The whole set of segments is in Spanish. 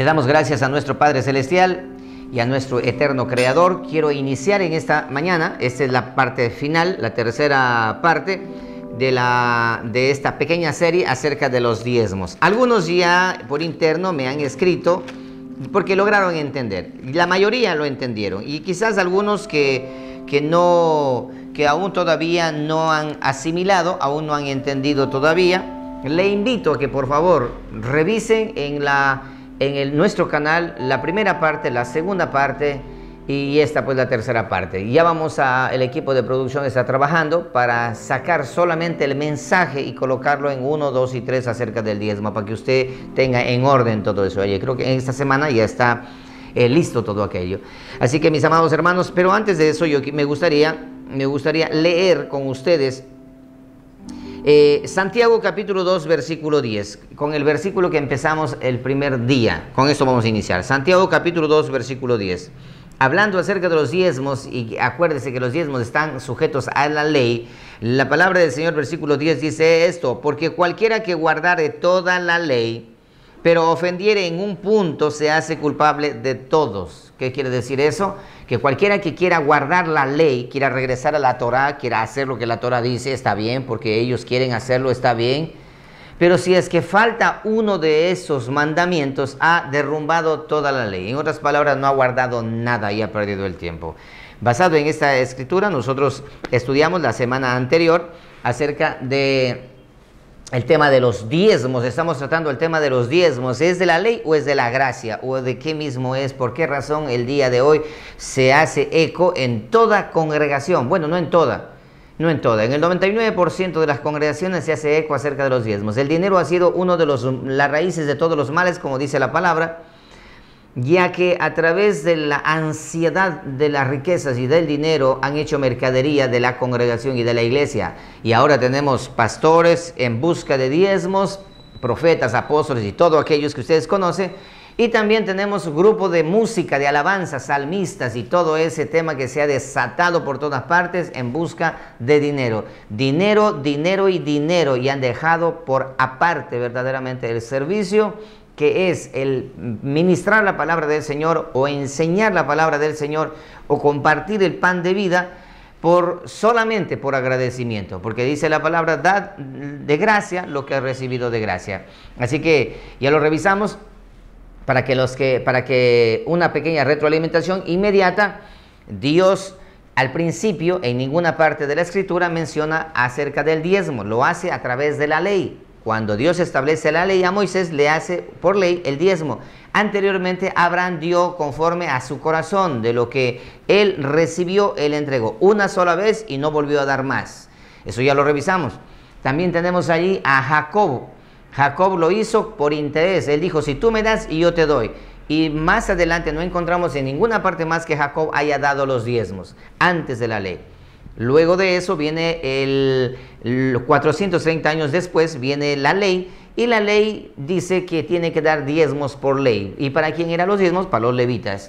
Le damos gracias a nuestro Padre Celestial y a nuestro eterno Creador. Quiero iniciar en esta mañana, esta es la parte final, la tercera parte de esta pequeña serie acerca de los diezmos. Algunos ya por interno me han escrito porque lograron entender. La mayoría lo entendieron y quizás algunos que aún todavía no han asimilado, aún no han entendido todavía. Le invito a que por favor revisen en nuestro canal la primera parte, la segunda parte y esta pues la tercera parte. Ya el equipo de producción está trabajando para sacar solamente el mensaje y colocarlo en 1, 2 y 3 acerca del diezmo, para que usted tenga en orden todo eso. Oye, creo que en esta semana ya está listo todo aquello. Así que mis amados hermanos, pero antes de eso me gustaría leer con ustedes Santiago capítulo 2 versículo 10, con el versículo que empezamos el primer día. Con esto vamos a iniciar. Santiago capítulo 2 versículo 10. Hablando acerca de los diezmos, y acuérdese que los diezmos están sujetos a la ley, la palabra del Señor, versículo 10, dice esto: porque cualquiera que guardare toda la ley, pero ofendiere en un punto, se hace culpable de todos. ¿Qué quiere decir eso? Que cualquiera que quiera guardar la ley, quiera regresar a la Torá, quiera hacer lo que la Torá dice, está bien, porque ellos quieren hacerlo, está bien. Pero si es que falta uno de esos mandamientos, ha derrumbado toda la ley. En otras palabras, no ha guardado nada y ha perdido el tiempo. Basado en esta escritura, nosotros estudiamos la semana anterior acerca de el tema de los diezmos. Estamos tratando el tema de los diezmos. ¿Es de la ley o es de la gracia? ¿O de qué mismo es? ¿Por qué razón el día de hoy se hace eco en toda congregación? Bueno, no en toda. En el 99% de las congregaciones se hace eco acerca de los diezmos. El dinero ha sido uno de las raíces de todos los males, como dice la palabra, ya que a través de la ansiedad de las riquezas y del dinero han hecho mercadería de la congregación y de la iglesia. Y ahora tenemos pastores en busca de diezmos, profetas, apóstoles y todos aquellos que ustedes conocen. Y también tenemos grupo de música, de alabanza, salmistas y todo ese tema que se ha desatado por todas partes en busca de dinero. Dinero, dinero y dinero, y han dejado por aparte verdaderamente el servicio, que es el ministrar la palabra del Señor o enseñar la palabra del Señor o compartir el pan de vida solamente por agradecimiento, porque dice la palabra: dad de gracia lo que ha recibido de gracia. Así que ya lo revisamos para que una pequeña retroalimentación inmediata. Dios al principio en ninguna parte de la escritura menciona acerca del diezmo, lo hace a través de la ley. Cuando Dios establece la ley a Moisés, le hace por ley el diezmo. Anteriormente Abraham dio conforme a su corazón, de lo que él recibió, él entregó una sola vez y no volvió a dar más. Eso ya lo revisamos. También tenemos allí a Jacob. Jacob lo hizo por interés. Él dijo: si tú me das y yo te doy. Y más adelante no encontramos en ninguna parte más que Jacob haya dado los diezmos antes de la ley. Luego de eso viene 430 años después viene la ley, y la ley dice que tiene que dar diezmos por ley. ¿Y para quién eran los diezmos? Para los levitas.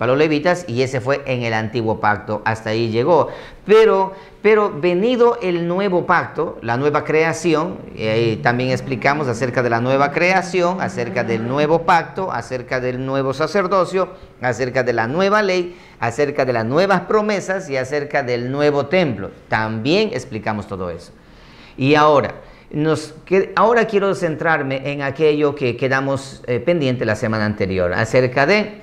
Y ese fue en el antiguo pacto, hasta ahí llegó. Pero venido el nuevo pacto, la nueva creación, y ahí también explicamos acerca de la nueva creación, acerca del nuevo pacto, acerca del nuevo sacerdocio, acerca de la nueva ley, acerca de las nuevas promesas y acerca del nuevo templo. También explicamos todo eso. Y ahora quiero centrarme en aquello que quedamos pendiente la semana anterior, acerca de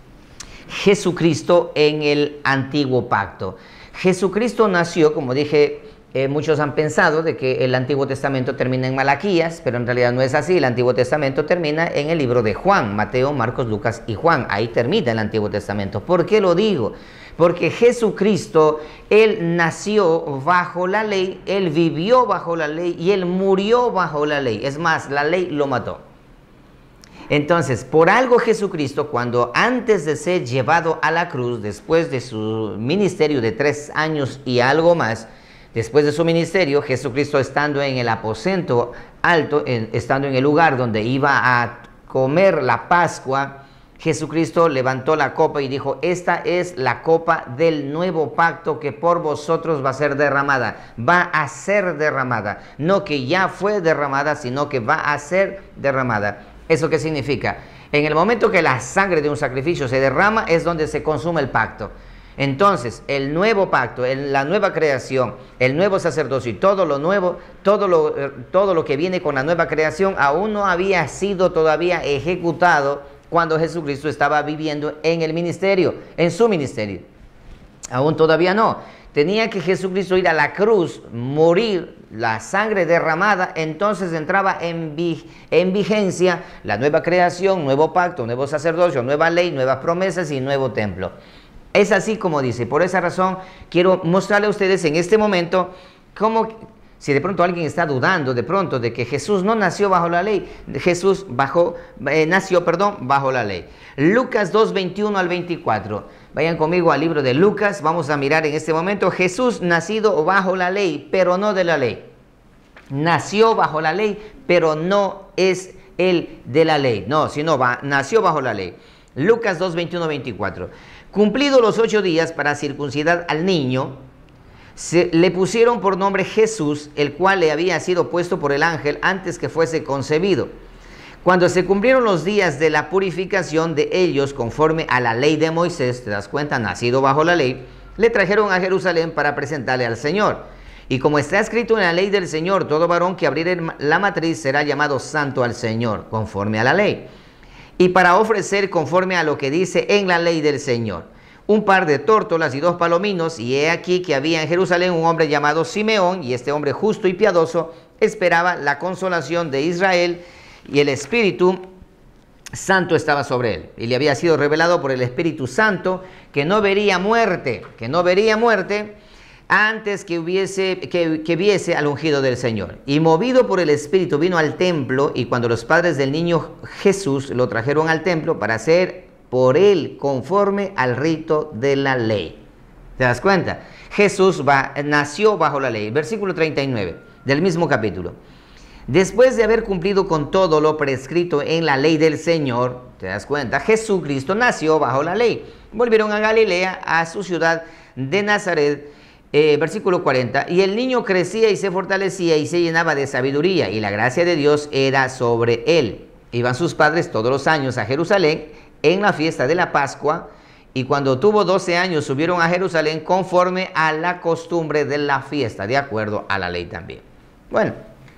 Jesucristo en el antiguo pacto. Jesucristo nació, como dije, muchos han pensado de que el Antiguo Testamento termina en Malaquías, pero en realidad no es así. El Antiguo Testamento termina en el libro de Juan, Mateo, Marcos, Lucas y Juan. Ahí termina el Antiguo Testamento. ¿Por qué lo digo? Porque Jesucristo, Él nació bajo la ley, Él vivió bajo la ley y Él murió bajo la ley. Es más, la ley lo mató. Entonces, por algo Jesucristo, cuando antes de ser llevado a la cruz, después de su ministerio de 3 años y algo más, después de su ministerio, Jesucristo estando en el aposento alto, estando en el lugar donde iba a comer la Pascua, Jesucristo levantó la copa y dijo: esta es la copa del nuevo pacto que por vosotros va a ser derramada. Va a ser derramada. No que ya fue derramada, sino que va a ser derramada. ¿Eso qué significa? En el momento que la sangre de un sacrificio se derrama es donde se consume el pacto. Entonces, el nuevo pacto, la nueva creación, el nuevo sacerdocio y todo lo nuevo, todo lo que viene con la nueva creación aún no había sido todavía ejecutado cuando Jesucristo estaba viviendo en el ministerio, en su ministerio. Aún todavía no. Tenía que Jesucristo ir a la cruz, morir, la sangre derramada, entonces entraba en vigencia la nueva creación, nuevo pacto, nuevo sacerdocio, nueva ley, nuevas promesas y nuevo templo. Es así como dice. Por esa razón quiero mostrarle a ustedes en este momento cómo, si de pronto alguien está dudando de pronto de que Jesús no nació bajo la ley, Jesús nació bajo la ley. Lucas 2, 21 al 24. Vayan conmigo al libro de Lucas. Vamos a mirar en este momento Jesús nacido bajo la ley, pero no de la ley. Nació bajo la ley, pero no es él de la ley. No, sino nació bajo la ley. Lucas 2, 21, 24. Cumplidos los 8 días para circuncidar al niño, le pusieron por nombre Jesús, el cual le había sido puesto por el ángel antes que fuese concebido. Cuando se cumplieron los días de la purificación de ellos conforme a la ley de Moisés, te das cuenta, nacido bajo la ley, le trajeron a Jerusalén para presentarle al Señor. Y como está escrito en la ley del Señor, todo varón que abriere la matriz será llamado santo al Señor, conforme a la ley. Y para ofrecer conforme a lo que dice en la ley del Señor, un par de tórtolas y 2 palominos, y he aquí que había en Jerusalén un hombre llamado Simeón, y este hombre justo y piadoso esperaba la consolación de Israel, y el Espíritu Santo estaba sobre él, y le había sido revelado por el Espíritu Santo que no vería muerte, antes que viese al ungido del Señor. Y movido por el Espíritu vino al templo, y cuando los padres del niño Jesús lo trajeron al templo para hacer por él conforme al rito de la ley. ¿Te das cuenta? Jesús nació bajo la ley. Versículo 39 del mismo capítulo. Después de haber cumplido con todo lo prescrito en la ley del Señor, ¿te das cuenta? Jesucristo nació bajo la ley. Volvieron a Galilea, a su ciudad de Nazaret. Versículo 40, y el niño crecía y se fortalecía y se llenaba de sabiduría, y la gracia de Dios era sobre él. Iban sus padres todos los años a Jerusalén en la fiesta de la Pascua, y cuando tuvo 12 años subieron a Jerusalén conforme a la costumbre de la fiesta, de acuerdo a la ley también. Bueno,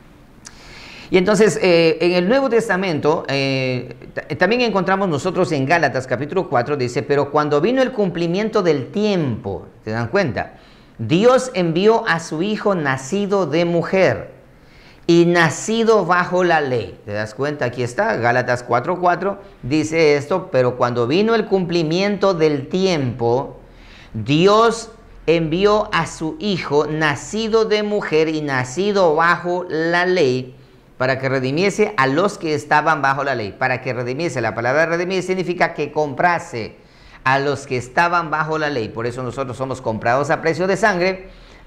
y entonces en el Nuevo Testamento también encontramos nosotros en Gálatas capítulo 4, dice, pero cuando vino el cumplimiento del tiempo, ¿se dan cuenta? Dios envió a su Hijo nacido de mujer y nacido bajo la ley. ¿Te das cuenta? Aquí está, Gálatas 4:4 dice esto, pero cuando vino el cumplimiento del tiempo, Dios envió a su Hijo nacido de mujer y nacido bajo la ley para que redimiese a los que estaban bajo la ley. Para que redimiese, la palabra redimir significa que comprase a los que estaban bajo la ley. Por eso nosotros somos comprados a precio de sangre.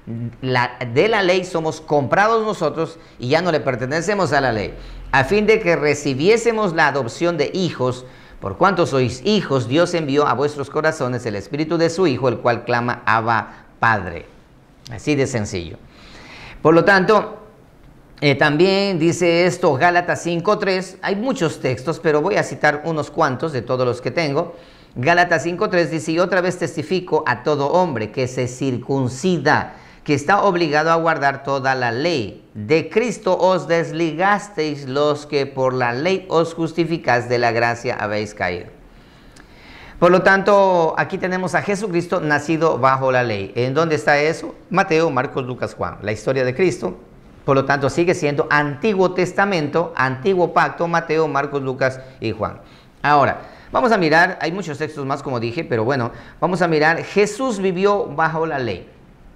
De la ley somos comprados nosotros y ya no le pertenecemos a la ley, a fin de que recibiésemos la adopción de hijos. Por cuanto sois hijos, Dios envió a vuestros corazones el Espíritu de su Hijo, el cual clama Abba, Padre. Así de sencillo. Por lo tanto, también dice esto Gálatas 5:3. Hay muchos textos, pero voy a citar unos cuantos de todos los que tengo. Gálatas 5:3 dice, y otra vez testifico a todo hombre que se circuncida, que está obligado a guardar toda la ley. De Cristo os desligasteis los que por la ley os justificáis, de la gracia habéis caído. Por lo tanto, aquí tenemos a Jesucristo nacido bajo la ley. ¿En dónde está eso? Mateo, Marcos, Lucas, Juan. La historia de Cristo, por lo tanto, sigue siendo Antiguo Testamento, Antiguo Pacto, Mateo, Marcos, Lucas y Juan. Ahora, vamos a mirar, hay muchos textos más como dije, pero bueno, vamos a mirar, Jesús vivió bajo la ley.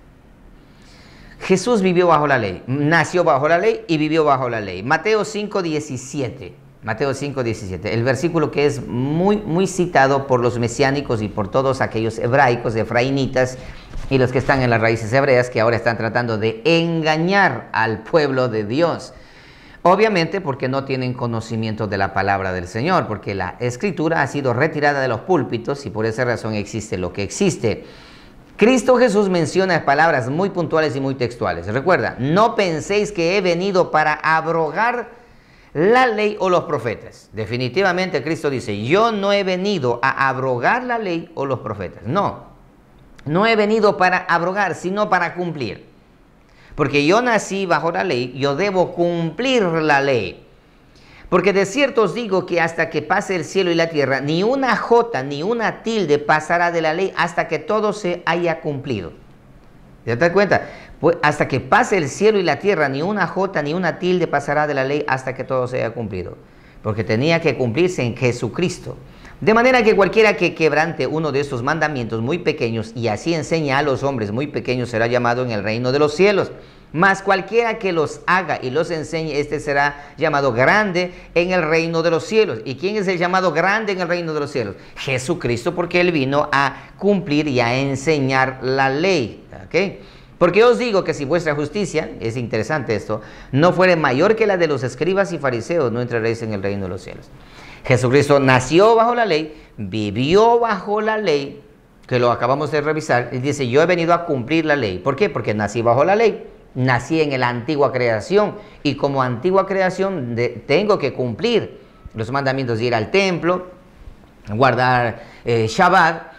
Jesús vivió bajo la ley, nació bajo la ley y vivió bajo la ley. Mateo 5:17, Mateo 5:17, el versículo que es muy citado por los mesiánicos y por todos aquellos hebraicos, efraínitas y los que están en las raíces hebreas que ahora están tratando de engañar al pueblo de Dios. Obviamente porque no tienen conocimiento de la palabra del Señor, porque la Escritura ha sido retirada de los púlpitos y por esa razón existe lo que existe. Cristo Jesús menciona palabras muy puntuales y muy textuales. Recuerda, no penséis que he venido para abrogar la ley o los profetas. Definitivamente Cristo dice, yo no he venido a abrogar la ley o los profetas. No, no he venido para abrogar, sino para cumplir. Porque yo nací bajo la ley, yo debo cumplir la ley. Porque de cierto os digo que hasta que pase el cielo y la tierra, ni una jota ni una tilde pasará de la ley hasta que todo se haya cumplido. ¿Te das cuenta? Pues hasta que pase el cielo y la tierra, ni una jota ni una tilde pasará de la ley hasta que todo se haya cumplido. Porque tenía que cumplirse en Jesucristo. De manera que cualquiera que quebrante uno de estos mandamientos muy pequeños y así enseña a los hombres muy pequeños será llamado en el reino de los cielos. Mas cualquiera que los haga y los enseñe, este será llamado grande en el reino de los cielos. ¿Y quién es el llamado grande en el reino de los cielos? Jesucristo, porque Él vino a cumplir y a enseñar la ley. ¿Okay? Porque os digo que si vuestra justicia, es interesante esto, no fuere mayor que la de los escribas y fariseos, no entraréis en el reino de los cielos. Jesucristo nació bajo la ley, vivió bajo la ley, que lo acabamos de revisar, y dice, yo he venido a cumplir la ley. ¿Por qué? Porque nací bajo la ley, nací en la antigua creación, y como antigua creación tengo que cumplir los mandamientos de ir al templo, guardar Shabbat,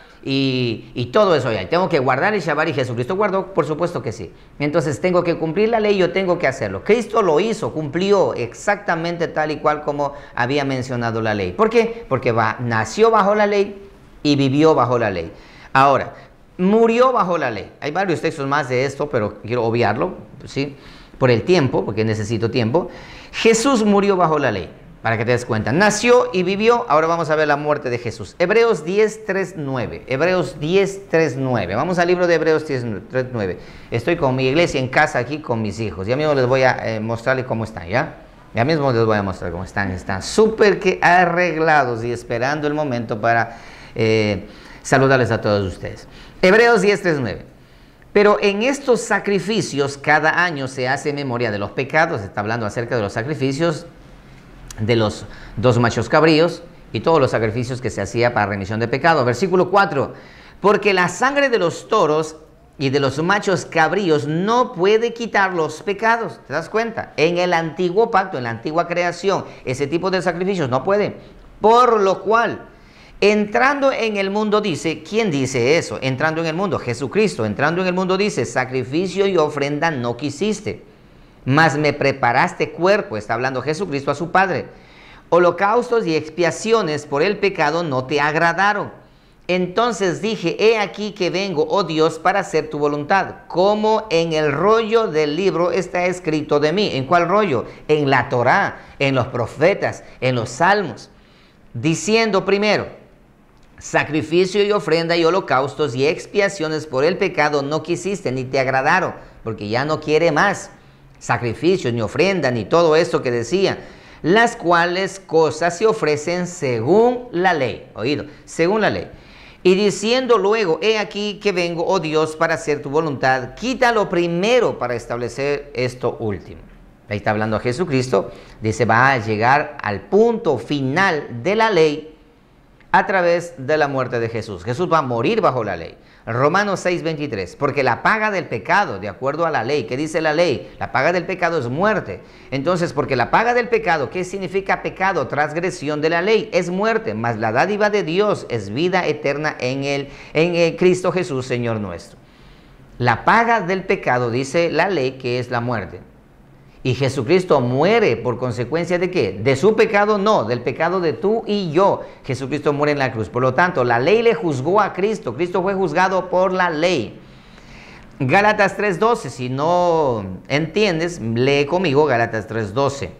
y todo eso ya. Tengo que guardar el Shabbat y Jesucristo guardó, por supuesto que sí. Entonces tengo que cumplir la ley, yo tengo que hacerlo. Cristo lo hizo, cumplió exactamente tal y cual como había mencionado la ley. ¿Por qué? Porque nació bajo la ley y vivió bajo la ley. Ahora, murió bajo la ley. Hay varios textos más de esto, pero quiero obviarlo, ¿sí? Por el tiempo, porque necesito tiempo. Jesús murió bajo la ley. Para que te des cuenta, nació y vivió. Ahora vamos a ver la muerte de Jesús. Hebreos 10, 3, 9. Hebreos 10, 3, 9. Vamos al libro de Hebreos 10, 3, 9. Estoy con mi iglesia en casa aquí con mis hijos. Ya mismo les voy a mostrarles cómo están, ¿ya? Ya mismo les voy a mostrar cómo están. Están súper que arreglados y esperando el momento para saludarles a todos ustedes. Hebreos 10, 3, 9. Pero en estos sacrificios cada año se hace memoria de los pecados. Está hablando acerca de los sacrificios de los dos machos cabríos y todos los sacrificios que se hacía para remisión de pecado. Versículo 4, porque la sangre de los toros y de los machos cabríos no puede quitar los pecados. ¿Te das cuenta? En el antiguo pacto, en la antigua creación, ese tipo de sacrificios no puede. Por lo cual, entrando en el mundo dice, ¿quién dice eso? Entrando en el mundo, Jesucristo. Entrando en el mundo dice, sacrificio y ofrenda no quisiste, mas me preparaste cuerpo, está hablando Jesucristo a su Padre. Holocaustos y expiaciones por el pecado no te agradaron. Entonces dije, he aquí que vengo, oh Dios, para hacer tu voluntad, como en el rollo del libro está escrito de mí. ¿En cuál rollo? En la Torá, en los profetas, en los salmos. Diciendo primero, sacrificio y ofrenda y holocaustos y expiaciones por el pecado no quisiste, ni te agradaron, porque ya no quiere más sacrificios, ni ofrenda, ni todo esto que decía, las cuales cosas se ofrecen según la ley. Oído, según la ley. Y diciendo luego, he aquí que vengo, oh Dios, para hacer tu voluntad, quítalo primero para establecer esto último. Ahí está hablando a Jesucristo, dice, va a llegar al punto final de la ley a través de la muerte de Jesús. Jesús va a morir bajo la ley. Romanos 6:23, porque la paga del pecado, de acuerdo a la ley, ¿qué dice la ley? La paga del pecado es muerte. Entonces, porque la paga del pecado, ¿qué significa pecado? Transgresión de la ley, es muerte, mas la dádiva de Dios es vida eterna en Cristo Jesús, Señor nuestro. La paga del pecado, dice la ley, que es la muerte. Y Jesucristo muere por consecuencia de ¿qué? De su pecado, no, del pecado de tú y yo. Jesucristo muere en la cruz. Por lo tanto, la ley le juzgó a Cristo. Cristo fue juzgado por la ley. Gálatas 3:12, si no entiendes, lee conmigo Gálatas 3:12.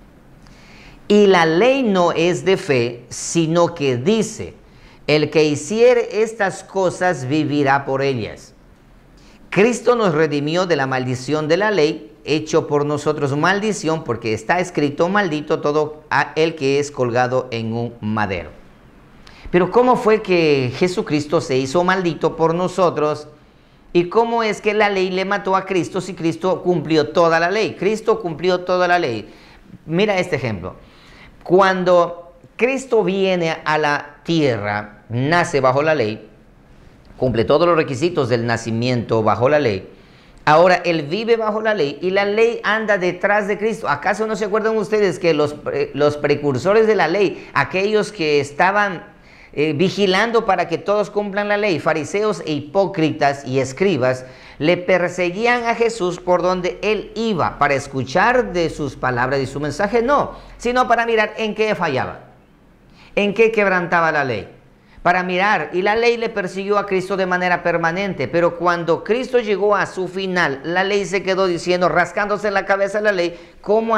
Y la ley no es de fe, sino que dice, el que hiciere estas cosas vivirá por ellas. Cristo nos redimió de la maldición de la ley, hecho por nosotros maldición, porque está escrito, maldito todo el que es colgado en un madero. Pero ¿cómo fue que Jesucristo se hizo maldito por nosotros? ¿Y cómo es que la ley le mató a Cristo si Cristo cumplió toda la ley? Cristo cumplió toda la ley. Mira este ejemplo. Cuando Cristo viene a la tierra, nace bajo la ley, cumple todos los requisitos del nacimiento bajo la ley, Ahora, él vive bajo la ley y la ley anda detrás de Cristo. ¿Acaso no se acuerdan ustedes que los precursores de la ley, aquellos que estaban vigilando para que todos cumplan la ley, fariseos e hipócritas y escribas, le perseguían a Jesús por donde él iba, para escuchar de sus palabras y su mensaje? No, sino para mirar en qué fallaba, en qué quebrantaba la ley. Para mirar, y la ley le persiguió a Cristo de manera permanente, pero cuando Cristo llegó a su final, la ley se quedó diciendo, rascándose la cabeza la ley, ¿cómo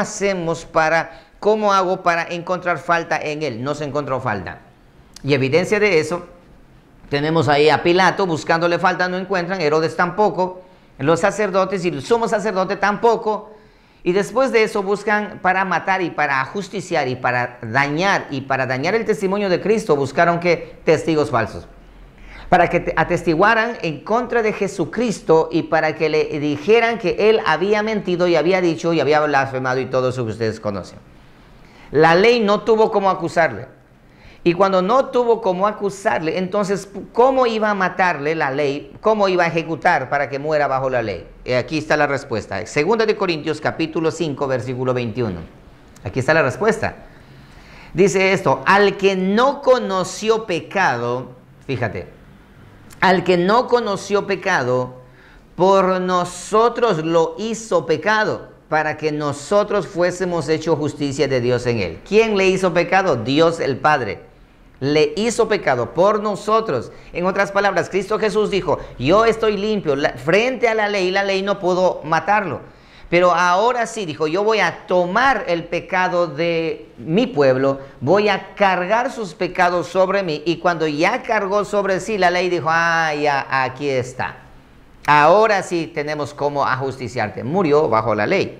hago para encontrar falta en él? No se encontró falta. Y evidencia de eso, tenemos ahí a Pilato buscándole falta, no encuentran, Herodes tampoco, los sacerdotes y el sumo sacerdote tampoco. Y después de eso buscan para matar y para ajusticiar y para dañar el testimonio de Cristo, buscaron que testigos falsos, para que atestiguaran en contra de Jesucristo y para que le dijeran que él había mentido y había dicho y había blasfemado y todo eso que ustedes conocen. La ley no tuvo cómo acusarle. Y cuando no tuvo cómo acusarle, entonces, ¿cómo iba a matarle la ley? ¿Cómo iba a ejecutar para que muera bajo la ley? Aquí está la respuesta. Segunda de Corintios, capítulo 5, versículo 21. Aquí está la respuesta. Dice esto, al que no conoció pecado, fíjate, al que no conoció pecado, por nosotros lo hizo pecado, para que nosotros fuésemos hechos justicia de Dios en él. ¿Quién le hizo pecado? Dios el Padre. Le hizo pecado por nosotros. En otras palabras, Cristo Jesús dijo, yo estoy limpio. Frente a la ley no pudo matarlo. Pero ahora sí, dijo, yo voy a tomar el pecado de mi pueblo, voy a cargar sus pecados sobre mí. Y cuando ya cargó sobre sí la ley, dijo, ya aquí está. Ahora sí tenemos cómo ajusticiarte. Murió bajo la ley.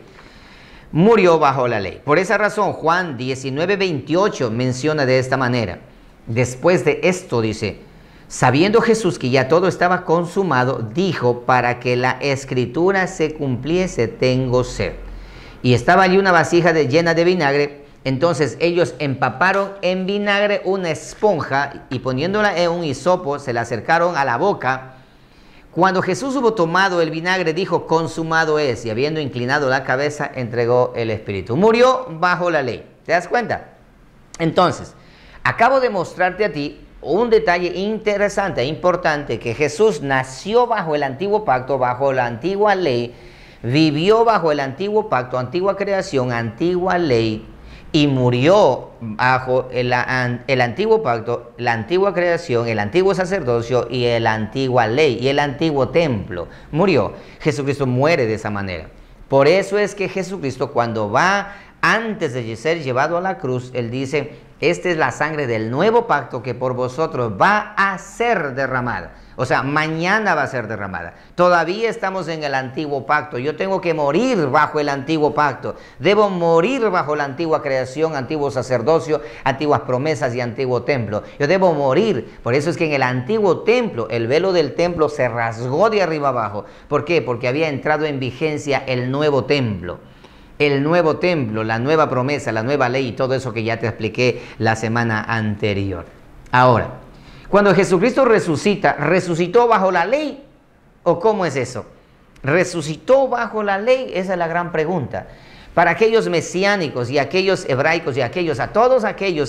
Murió bajo la ley. Por esa razón, Juan 19:28 menciona de esta manera. Después de esto dice, sabiendo Jesús que ya todo estaba consumado, dijo, para que la escritura se cumpliese, tengo sed. Y estaba allí una vasija llena de vinagre. Entonces ellos empaparon en vinagre una esponja y poniéndola en un hisopo, se la acercaron a la boca. Cuando Jesús hubo tomado el vinagre, dijo, consumado es, y habiendo inclinado la cabeza, entregó el espíritu. Murió bajo la ley. ¿Te das cuenta? Entonces, acabo de mostrarte a ti un detalle interesante e importante, que Jesús nació bajo el antiguo pacto, bajo la antigua ley, vivió bajo el antiguo pacto, antigua creación, antigua ley, y murió bajo el antiguo pacto, la antigua creación, el antiguo sacerdocio y la antigua ley y el antiguo templo. Murió. Jesucristo muere de esa manera. Por eso es que Jesucristo, cuando va antes de ser llevado a la cruz, él dice, esta es la sangre del nuevo pacto que por vosotros va a ser derramada. O sea, mañana va a ser derramada. Todavía estamos en el antiguo pacto. Yo tengo que morir bajo el antiguo pacto. Debo morir bajo la antigua creación, antiguo sacerdocio, antiguas promesas y antiguo templo. Yo debo morir. Por eso es que en el antiguo templo, el velo del templo se rasgó de arriba abajo. ¿Por qué? Porque había entrado en vigencia el nuevo templo. El nuevo templo, la nueva promesa, la nueva ley y todo eso que ya te expliqué la semana anterior. Ahora, cuando Jesucristo resucita, ¿resucitó bajo la ley? ¿O cómo es eso? ¿Resucitó bajo la ley? Esa es la gran pregunta. Para aquellos mesiánicos y aquellos hebraicos y a todos aquellos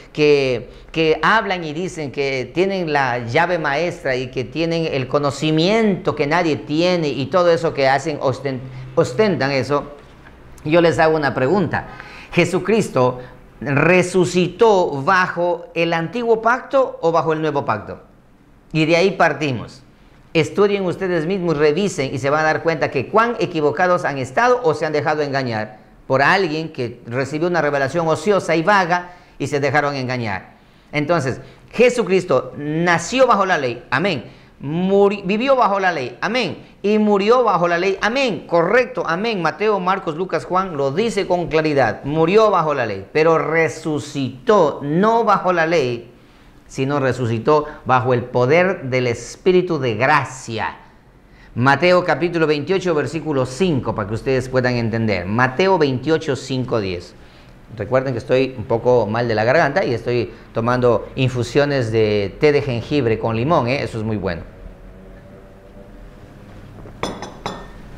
que hablan y dicen que tienen la llave maestra y que tienen el conocimiento que nadie tiene y todo eso que hacen, ostentan eso, yo les hago una pregunta. ¿Jesucristo resucitó bajo el antiguo pacto o bajo el nuevo pacto? Y de ahí partimos. Estudien ustedes mismos, revisen y se van a dar cuenta que cuán equivocados han estado o se han dejado engañar por alguien que recibió una revelación ociosa y vaga y se dejaron engañar. Entonces, Jesucristo nació bajo la ley, amén. Vivió bajo la ley, amén. Y murió bajo la ley, amén. Correcto, amén. Mateo, Marcos, Lucas, Juan lo dice con claridad. Murió bajo la ley, pero resucitó no bajo la ley, sino resucitó bajo el poder del Espíritu de gracia. Mateo capítulo 28, versículo 5, para que ustedes puedan entender. Mateo 28, 5, 10. Recuerden que estoy un poco mal de la garganta y estoy tomando infusiones de té de jengibre con limón, eso es muy bueno.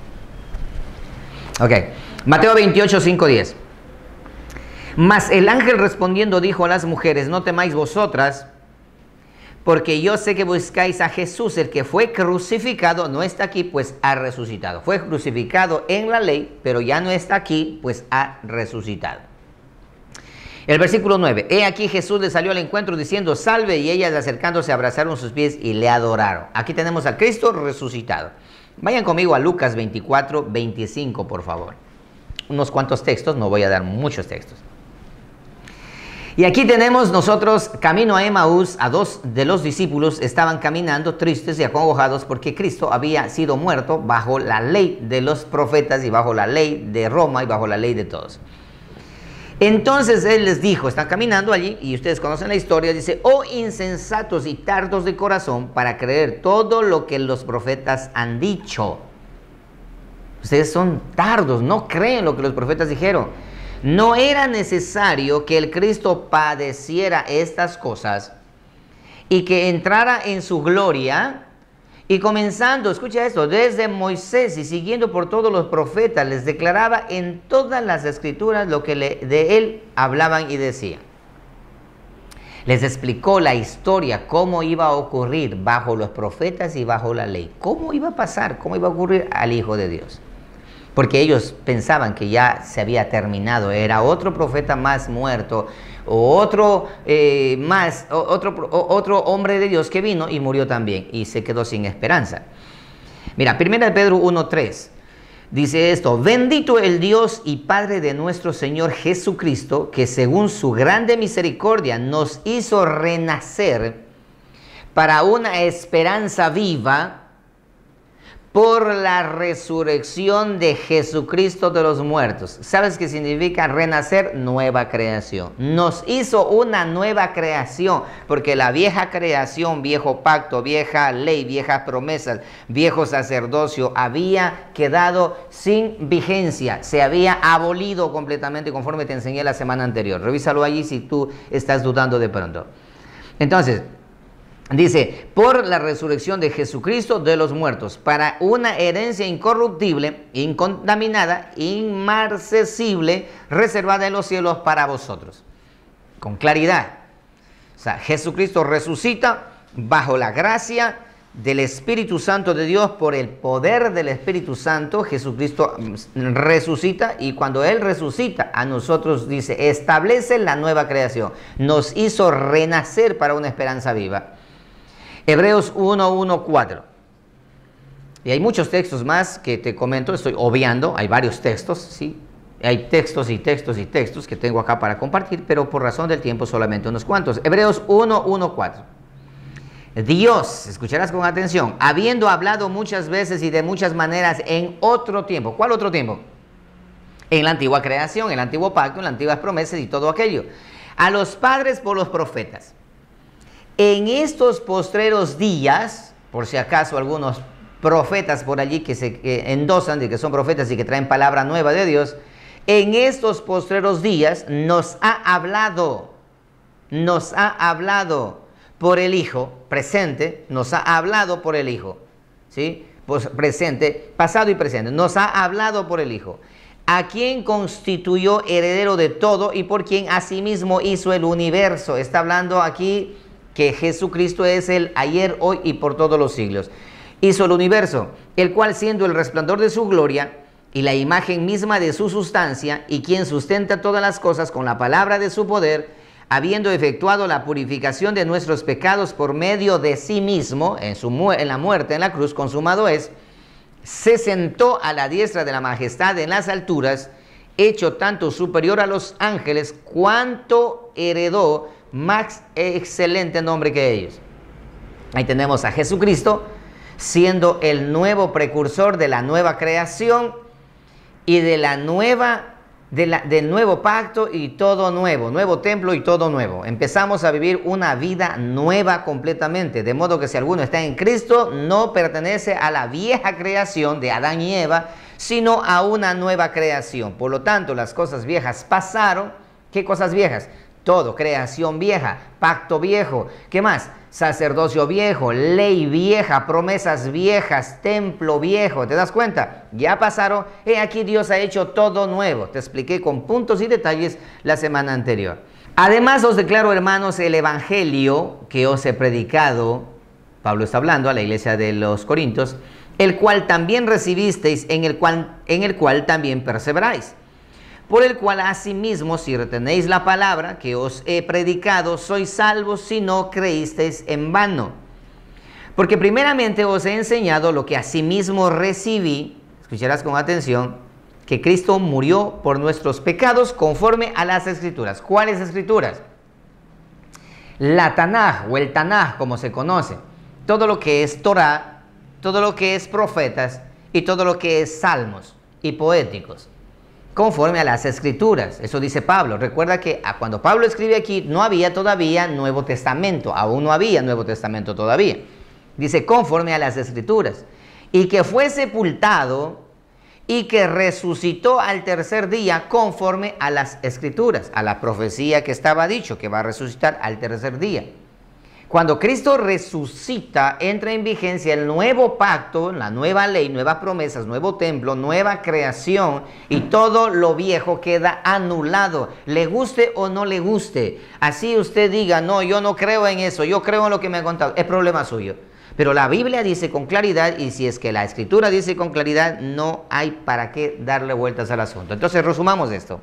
Ok, Mateo 28, 5, 10. Mas el ángel respondiendo dijo a las mujeres, no temáis vosotras, porque yo sé que buscáis a Jesús, el que fue crucificado, no está aquí, pues ha resucitado. Fue crucificado en la ley, pero ya no está aquí, pues ha resucitado. El versículo 9. He aquí Jesús le salió al encuentro diciendo, salve, y ellas acercándose abrazaron sus pies y le adoraron. Aquí tenemos a Cristo resucitado. Vayan conmigo a Lucas 24, 25, por favor. Unos cuantos textos, no voy a dar muchos textos. Y aquí tenemos nosotros camino a Emaús, a dos de los discípulos estaban caminando tristes y acongojados porque Cristo había sido muerto bajo la ley de los profetas y bajo la ley de Roma y bajo la ley de todos. Entonces Él les dijo, están caminando allí y ustedes conocen la historia, dice, oh insensatos y tardos de corazón para creer todo lo que los profetas han dicho. Ustedes son tardos, no creen lo que los profetas dijeron. No era necesario que el Cristo padeciera estas cosas y que entrara en su gloria y comenzando, escucha esto, desde Moisés y siguiendo por todos los profetas, les declaraba en todas las escrituras lo que de él hablaban y decían. Les explicó la historia, cómo iba a ocurrir bajo los profetas y bajo la ley, cómo iba a pasar, cómo iba a ocurrir al Hijo de Dios. Porque ellos pensaban que ya se había terminado, era otro profeta más muerto, o otro hombre de Dios que vino y murió también, y se quedó sin esperanza. Mira, 1 Pedro 1:3, dice esto, bendito el Dios y Padre de nuestro Señor Jesucristo, que según su grande misericordia nos hizo renacer para una esperanza viva, por la resurrección de Jesucristo de los muertos. ¿Sabes qué significa renacer? Nueva creación. Nos hizo una nueva creación, porque la vieja creación, viejo pacto, vieja ley, viejas promesas, viejo sacerdocio, había quedado sin vigencia, se había abolido completamente conforme te enseñé la semana anterior. Revísalo allí si tú estás dudando de pronto. Entonces, dice, por la resurrección de Jesucristo de los muertos, para una herencia incorruptible, incontaminada, inmarcesible, reservada en los cielos para vosotros. Con claridad. O sea, Jesucristo resucita bajo la gracia del Espíritu Santo de Dios, por el poder del Espíritu Santo. Jesucristo resucita, y cuando Él resucita a nosotros, dice, establece la nueva creación. Nos hizo renacer para una esperanza viva. Hebreos 1:1-4. Y hay muchos textos más que te comento, estoy obviando, hay varios textos, ¿sí? Hay textos y textos y textos que tengo acá para compartir, pero por razón del tiempo solamente unos cuantos. Hebreos 1:1-4. Dios, escucharás con atención, habiendo hablado muchas veces y de muchas maneras en otro tiempo. ¿Cuál otro tiempo? En la antigua creación, en el antiguo pacto, en las antiguas promesas y todo aquello. A los padres por los profetas. En estos postreros días, por si acaso algunos profetas por allí que se endosan de que son profetas y que traen palabra nueva de Dios, en estos postreros días nos ha hablado por el Hijo, presente, nos ha hablado por el Hijo, ¿sí? Pues presente, pasado y presente, nos ha hablado por el Hijo, a quien constituyó heredero de todo y por quien asimismo hizo el universo. Está hablando aquí que Jesucristo es el ayer, hoy y por todos los siglos. Hizo el universo, el cual siendo el resplandor de su gloria y la imagen misma de su sustancia, y quien sustenta todas las cosas con la palabra de su poder, habiendo efectuado la purificación de nuestros pecados por medio de sí mismo, en la muerte, en la cruz, consumado es, se sentó a la diestra de la majestad en las alturas, hecho tanto superior a los ángeles, cuanto heredó más excelente nombre que ellos. Ahí tenemos a Jesucristo siendo el nuevo precursor de la nueva creación y de la del nuevo pacto y todo nuevo, nuevo templo y todo nuevo. Empezamos a vivir una vida nueva completamente, de modo que si alguno está en Cristo, no pertenece a la vieja creación de Adán y Eva, sino a una nueva creación. Por lo tanto, las cosas viejas pasaron. ¿Qué cosas viejas? Todo, creación vieja, pacto viejo. ¿Qué más? Sacerdocio viejo, ley vieja, promesas viejas, templo viejo. ¿Te das cuenta? Ya pasaron. Aquí Dios ha hecho todo nuevo. Te expliqué con puntos y detalles la semana anterior. Además os declaro, hermanos, el evangelio que os he predicado. Pablo está hablando a la iglesia de los Corintios, el cual también recibisteis, en el cual también perseveráis. Por el cual asimismo, si retenéis la palabra que os he predicado, sois salvos si no creísteis en vano. Porque primeramente os he enseñado lo que asimismo recibí, escucharás con atención, que Cristo murió por nuestros pecados conforme a las Escrituras. ¿Cuáles Escrituras? La Tanaj o el Tanaj, como se conoce. Todo lo que es Torah, todo lo que es profetas y todo lo que es salmos y poéticos. Conforme a las Escrituras, eso dice Pablo. Recuerda que cuando Pablo escribe aquí no había todavía Nuevo Testamento, aún no había Nuevo Testamento todavía. Dice conforme a las Escrituras, y que fue sepultado y que resucitó al tercer día conforme a las Escrituras, a la profecía que estaba dicho que va a resucitar al tercer día. Cuando Cristo resucita, entra en vigencia el nuevo pacto, la nueva ley, nuevas promesas, nuevo templo, nueva creación, y todo lo viejo queda anulado, le guste o no le guste. Así usted diga, no, yo no creo en eso, yo creo en lo que me ha contado, es problema suyo. Pero la Biblia dice con claridad, y si es que la Escritura dice con claridad, no hay para qué darle vueltas al asunto. Entonces resumamos esto.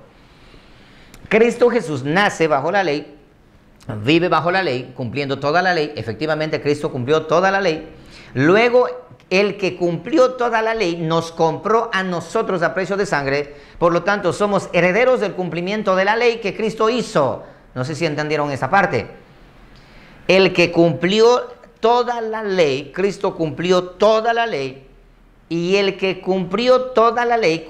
Cristo Jesús nace bajo la ley, vive bajo la ley, cumpliendo toda la ley. Efectivamente, Cristo cumplió toda la ley. Luego, el que cumplió toda la ley nos compró a nosotros a precio de sangre. Por lo tanto, somos herederos del cumplimiento de la ley que Cristo hizo. No sé si entendieron esa parte. El que cumplió toda la ley, Cristo cumplió toda la ley. Y el que cumplió toda la ley,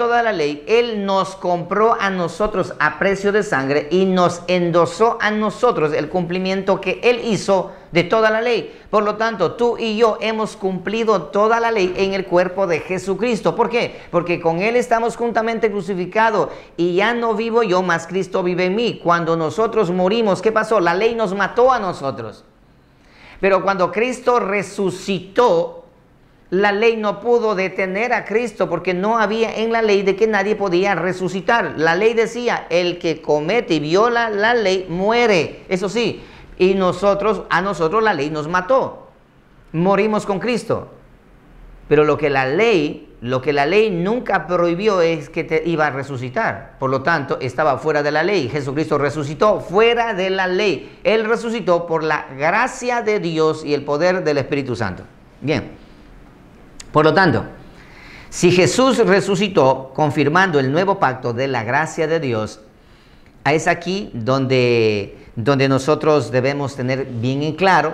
Él nos compró a nosotros a precio de sangre y nos endosó a nosotros el cumplimiento que Él hizo de toda la ley. Por lo tanto, tú y yo hemos cumplido toda la ley en el cuerpo de Jesucristo. ¿Por qué? Porque con Él estamos juntamente crucificados y ya no vivo yo, mas Cristo vive en mí. Cuando nosotros morimos, ¿qué pasó? La ley nos mató a nosotros. Pero cuando Cristo resucitó, la ley no pudo detener a Cristo porque no había en la ley de que nadie podía resucitar. La ley decía, el que comete y viola la ley muere. Eso sí, y a nosotros la ley nos mató. Morimos con Cristo. Pero lo que la ley nunca prohibió es que te iba a resucitar. Por lo tanto, estaba fuera de la ley. Jesucristo resucitó fuera de la ley. Él resucitó por la gracia de Dios y el poder del Espíritu Santo. Bien. Por lo tanto, si Jesús resucitó confirmando el nuevo pacto de la gracia de Dios, es aquí donde nosotros debemos tener bien en claro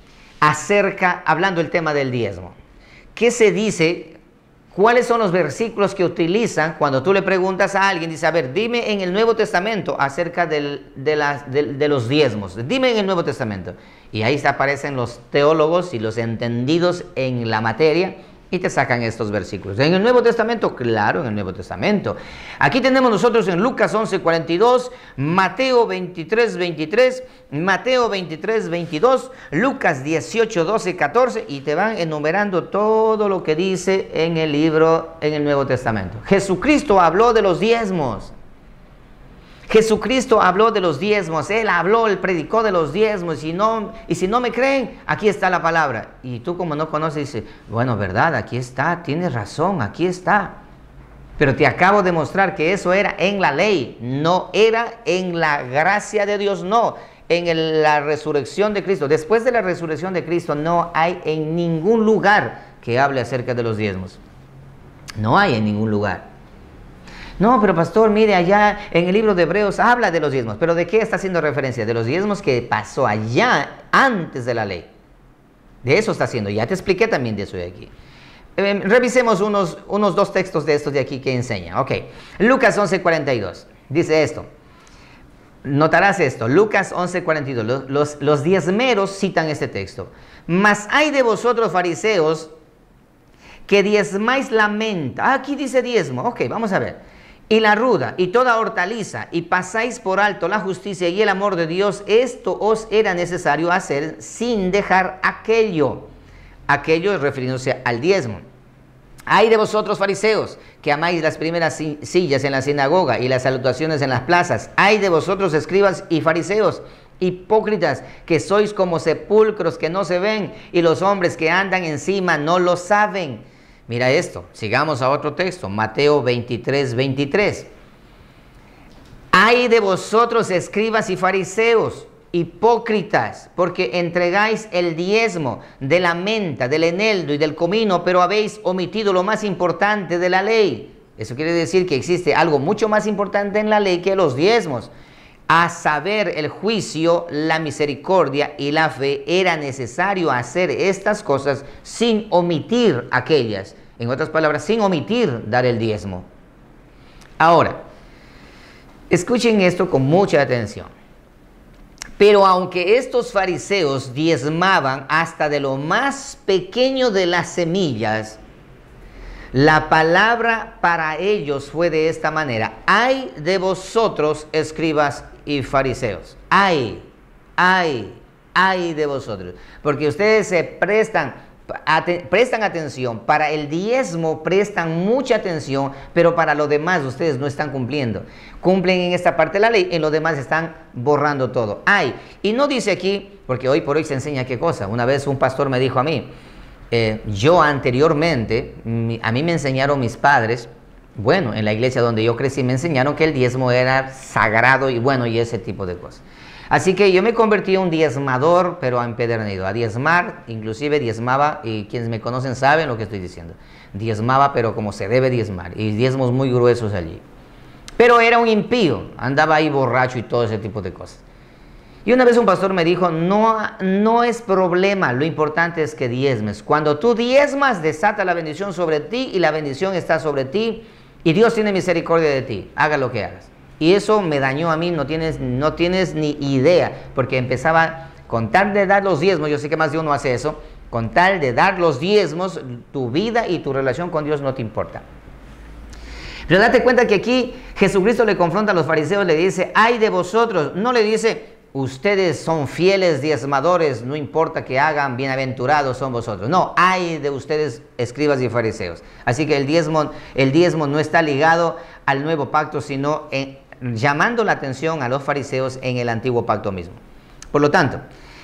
hablando el tema del diezmo. ¿Qué se dice? ¿Cuáles son los versículos que utilizan cuando tú le preguntas a alguien? Dice, a ver, dime en el Nuevo Testamento acerca de los diezmos. Dime en el Nuevo Testamento. Y ahí aparecen los teólogos y los entendidos en la materia y te sacan estos versículos. ¿En el Nuevo Testamento? Claro, en el Nuevo Testamento. Aquí tenemos nosotros en Lucas 11:42, Mateo 23:23, Mateo 23:22, Lucas 18:12-14, y te van enumerando todo lo que dice en el libro, en el Nuevo Testamento. Jesucristo habló de los diezmos. Jesucristo habló de los diezmos, Él predicó de los diezmos, y si no me creen, aquí está la palabra. Y tú como no conoces, dices, bueno, verdad, aquí está, tienes razón, aquí está. Pero te acabo de mostrar que eso era en la ley, no era en la gracia de Dios, no, en la resurrección de Cristo. Después de la resurrección de Cristo no hay en ningún lugar que hable acerca de los diezmos. No hay en ningún lugar. No, pero pastor, mire, allá en el libro de Hebreos habla de los diezmos. ¿Pero de qué está haciendo referencia? De los diezmos que pasó allá antes de la ley. De eso está haciendo. Ya te expliqué también de eso de aquí. Revisemos unos dos textos de estos de aquí que enseña. Ok, Lucas 11:42. Dice esto. Notarás esto. Lucas 11:42. Los diezmeros citan este texto. Mas hay de vosotros, fariseos, que diezmáis la menta. Aquí dice diezmo. Ok, vamos a ver. y la ruda, y toda hortaliza, y pasáis por alto la justicia y el amor de Dios, esto os era necesario hacer sin dejar aquello. Aquello refiriéndose al diezmo. Ay de vosotros, fariseos, que amáis las primeras sillas en la sinagoga y las salutaciones en las plazas. Ay de vosotros, escribas y fariseos, hipócritas, que sois como sepulcros que no se ven, y los hombres que andan encima no lo saben. Mira esto, sigamos a otro texto, Mateo 23, 23. Ay de vosotros, escribas y fariseos, hipócritas, porque entregáis el diezmo de la menta, del eneldo y del comino, pero habéis omitido lo más importante de la ley. Eso quiere decir que existe algo mucho más importante en la ley que los diezmos. A saber, el juicio, la misericordia y la fe. Era necesario hacer estas cosas sin omitir aquellas. En otras palabras, sin omitir dar el diezmo. Ahora, escuchen esto con mucha atención. Pero aunque estos fariseos diezmaban hasta de lo más pequeño de las semillas, la palabra para ellos fue de esta manera: ay de vosotros, escribas y fariseos. Ay de vosotros. Porque ustedes se prestan atención. Para el diezmo prestan mucha atención, pero para lo demás ustedes no están cumpliendo. Cumplen en esta parte de la ley, en lo demás están borrando todo. Ay, y no dice aquí, porque hoy por hoy se enseña qué cosa. Una vez un pastor me dijo a mí, yo anteriormente, a mí me enseñaron mis padres, bueno, en la iglesia donde yo crecí me enseñaron que el diezmo era sagrado y bueno, y ese tipo de cosas. Así que yo me convertí en un diezmador, pero empedernido. A diezmar, inclusive diezmaba, y quienes me conocen saben lo que estoy diciendo. Diezmaba, pero como se debe diezmar, y diezmos muy gruesos allí. Pero era un impío, andaba ahí borracho y todo ese tipo de cosas. Y una vez un pastor me dijo, no es problema, lo importante es que diezmes. Cuando tú diezmas, desata la bendición sobre ti, y la bendición está sobre ti, y Dios tiene misericordia de ti, haga lo que hagas. Y eso me dañó a mí, no tienes ni idea, porque empezaba, con tal de dar los diezmos, yo sé que más de uno hace eso, con tal de dar los diezmos, tu vida y tu relación con Dios no te importa. Pero date cuenta que aquí Jesucristo le confronta a los fariseos, le dice, ay de vosotros, no le dice, ustedes son fieles diezmadores, no importa que hagan, bienaventurados son vosotros. No, ay de ustedes, escribas y fariseos. Así que el diezmo no está ligado al nuevo pacto, sino llamando la atención a los fariseos en el antiguo pacto mismo. Por lo tanto,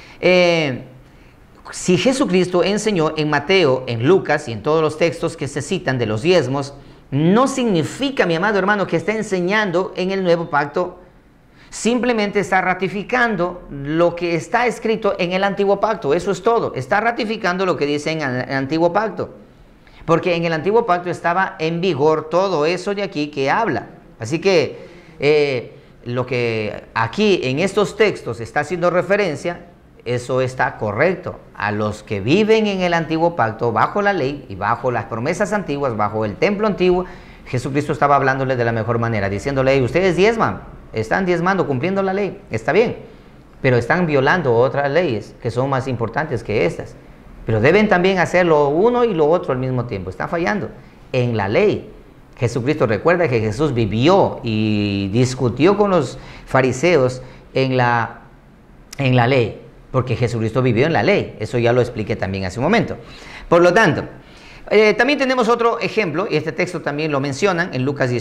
si Jesucristo enseñó en Mateo, en Lucas y en todos los textos que se citan de los diezmos, no significa, mi amado hermano, que está enseñando en el nuevo pacto. Simplemente está ratificando lo que está escrito en el antiguo pacto. Eso es todo. Está ratificando lo que dice en el antiguo pacto. Porque en el antiguo pacto estaba en vigor todo eso de aquí que habla. Así que lo que aquí en estos textos está haciendo referencia, eso está correcto. A los que viven en el antiguo pacto, bajo la ley y bajo las promesas antiguas, bajo el templo antiguo, Jesucristo estaba hablándoles de la mejor manera, diciéndole, ustedes diezman, están diezmando, cumpliendo la ley, está bien, pero están violando otras leyes que son más importantes que estas. Pero deben también hacer lo uno y lo otro al mismo tiempo, están fallando en la ley. Jesucristo, recuerda que Jesús vivió y discutió con los fariseos en la ley, porque Jesucristo vivió en la ley. Eso ya lo expliqué también hace un momento. Por lo tanto, también tenemos otro ejemplo, y este texto también lo mencionan en Lucas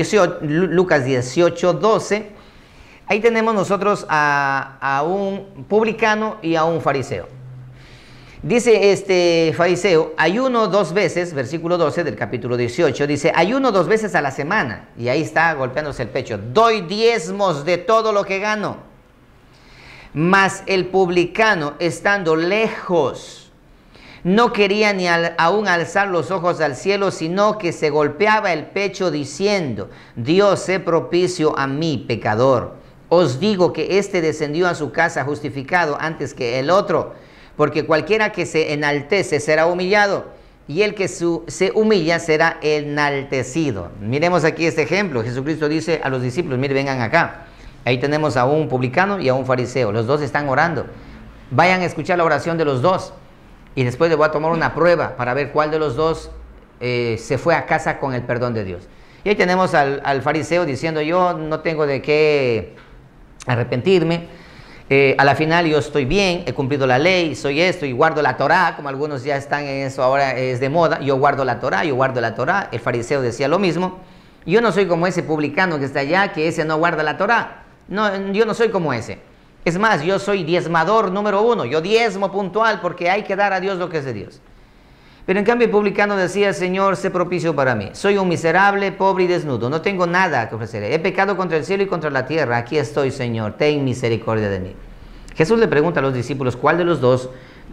18, 12. Ahí tenemos nosotros a un publicano y a un fariseo. Dice este fariseo, ayuno 2 veces, versículo 12 del capítulo 18, dice, ayuno 2 veces a la semana, y ahí está golpeándose el pecho, doy diezmos de todo lo que gano. Mas el publicano, estando lejos, no quería ni aún alzar los ojos al cielo, sino que se golpeaba el pecho diciendo, Dios, sé propicio a mí, pecador. Os digo que éste descendió a su casa justificado antes que el otro, porque cualquiera que se enaltece será humillado, y el que se humilla será enaltecido. Miremos aquí este ejemplo. Jesucristo dice a los discípulos, miren, vengan acá. Ahí tenemos a un publicano y a un fariseo. Los dos están orando. Vayan a escuchar la oración de los dos. Y después les voy a tomar una prueba para ver cuál de los dos se fue a casa con el perdón de Dios. Y ahí tenemos al fariseo diciendo, yo no tengo de qué arrepentirme, a la final yo estoy bien, he cumplido la ley, soy esto y guardo la Torá, como algunos ya están en eso, ahora es de moda, yo guardo la Torá, el fariseo decía lo mismo, yo no soy como ese publicano que está allá, que ese no guarda la Torá, no, yo no soy como ese, es más, yo soy diezmador número 1, yo diezmo puntual porque hay que dar a Dios lo que es de Dios. Pero en cambio el publicano decía, Señor, sé propicio para mí. Soy un miserable, pobre y desnudo. No tengo nada que ofrecer. He pecado contra el cielo y contra la tierra. Aquí estoy, Señor. Ten misericordia de mí. Jesús le pregunta a los discípulos, ¿cuál de los dos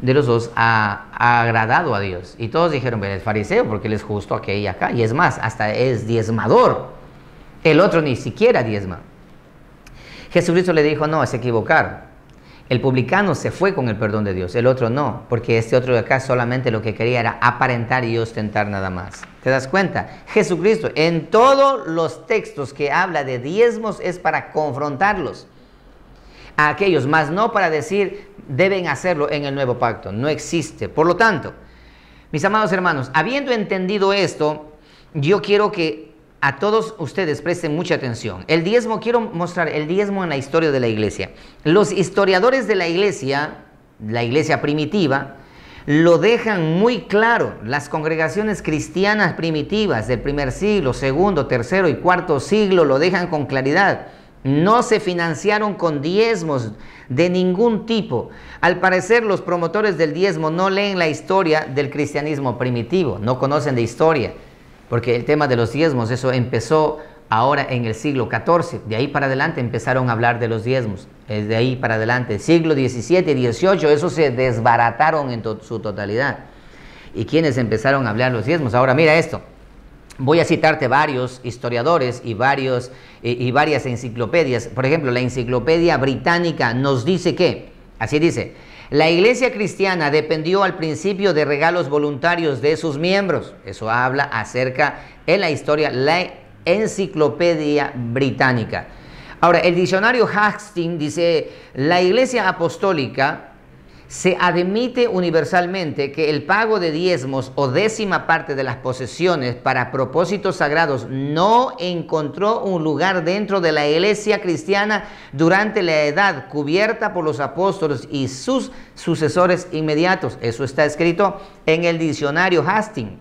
ha agradado a Dios? Y todos dijeron, el fariseo, porque él es justo aquí y acá. Y es más, hasta es diezmador. El otro ni siquiera diezma. Jesucristo le dijo, no, se equivocaron. El publicano se fue con el perdón de Dios, el otro no, porque este otro de acá solamente lo que quería era aparentar y ostentar nada más. ¿Te das cuenta? Jesucristo en todos los textos que habla de diezmos es para confrontarlos a aquellos, más no para decir deben hacerlo en el nuevo pacto, no existe. Por lo tanto, mis amados hermanos, habiendo entendido esto, yo quiero que a todos ustedes presten mucha atención. El diezmo, quiero mostrar el diezmo en la historia de la iglesia. Los historiadores de la iglesia primitiva, lo dejan muy claro. Las congregaciones cristianas primitivas del primer siglo, segundo, tercero y cuarto siglo lo dejan con claridad. No se financiaron con diezmos de ningún tipo. Al parecer, los promotores del diezmo no leen la historia del cristianismo primitivo, no conocen de historia. Porque el tema de los diezmos, eso empezó ahora en el siglo XIV. De ahí para adelante empezaron a hablar de los diezmos. De ahí para adelante, siglo XVII y XVIII, eso se desbarataron en su totalidad. ¿Y quiénes empezaron a hablar de los diezmos? Ahora mira esto. Voy a citarte varios historiadores y varias enciclopedias. Por ejemplo, la Enciclopedia Británica nos dice que, así dice, la iglesia cristiana dependió al principio de regalos voluntarios de sus miembros. Eso habla acerca en la historia, la Enciclopedia Británica. Ahora, el diccionario Hastings dice, la iglesia apostólica se admite universalmente que el pago de diezmos o décima parte de las posesiones para propósitos sagrados no encontró un lugar dentro de la iglesia cristiana durante la edad cubierta por los apóstoles y sus sucesores inmediatos. Eso está escrito en el diccionario Hastings.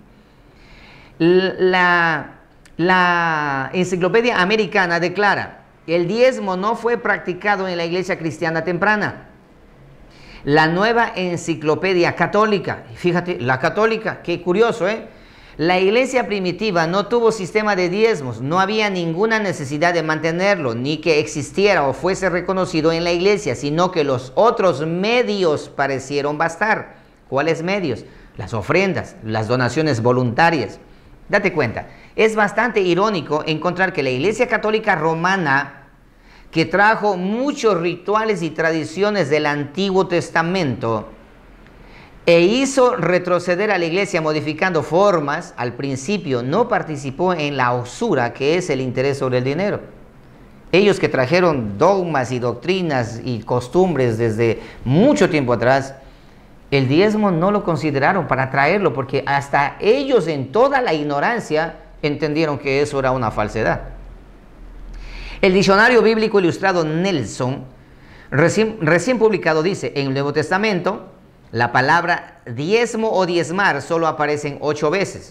La Enciclopedia Americana declara, el diezmo no fue practicado en la iglesia cristiana temprana. La Nueva Enciclopedia Católica, fíjate, la católica, qué curioso, la iglesia primitiva no tuvo sistema de diezmos, no había ninguna necesidad de mantenerlo, ni que existiera o fuese reconocido en la iglesia, sino que los otros medios parecieron bastar. ¿Cuáles medios? Las ofrendas, las donaciones voluntarias. Date cuenta, es bastante irónico encontrar que la iglesia católica romana, que trajo muchos rituales y tradiciones del Antiguo Testamento e hizo retroceder a la iglesia modificando formas, al principio no participó en la usura, que es el interés sobre el dinero. Ellos que trajeron dogmas y doctrinas y costumbres desde mucho tiempo atrás, el diezmo no lo consideraron para traerlo, porque hasta ellos en toda la ignorancia entendieron que eso era una falsedad. El diccionario bíblico ilustrado Nelson, recién publicado, dice, en el Nuevo Testamento, la palabra diezmo o diezmar solo aparecen 8 veces.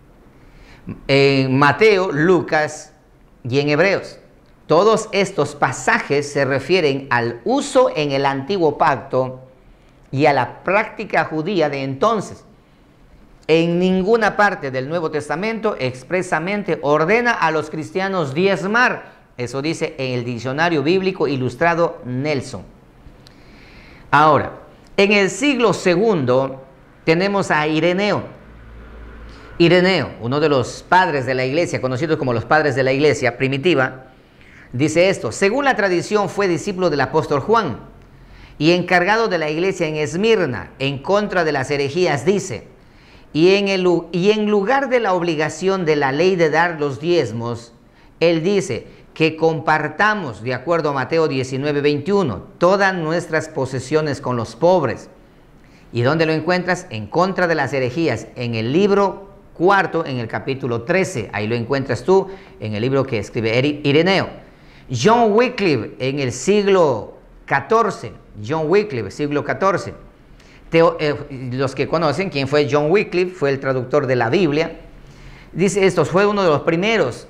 En Mateo, Lucas y en Hebreos. Todos estos pasajes se refieren al uso en el antiguo pacto y a la práctica judía de entonces. En ninguna parte del Nuevo Testamento expresamente ordena a los cristianos diezmar. Eso dice en el diccionario bíblico ilustrado Nelson. Ahora, en el siglo II tenemos a Ireneo. Ireneo, uno de los padres de la iglesia, conocidos como los padres de la iglesia primitiva, dice esto: según la tradición fue discípulo del apóstol Juan y encargado de la iglesia en Esmirna en contra de las herejías, dice, y en lugar de la obligación de la ley de dar los diezmos, él dice que compartamos, de acuerdo a Mateo 19:21, todas nuestras posesiones con los pobres. ¿Y dónde lo encuentras? En contra de las herejías, en el libro IV en el capítulo 13. Ahí lo encuentras tú en el libro que escribe Ireneo. John Wycliffe en el siglo XIV. John Wycliffe, siglo XIV. Los que conocen quién fue John Wycliffe, fue el traductor de la Biblia. Dice esto, fue uno de los primeros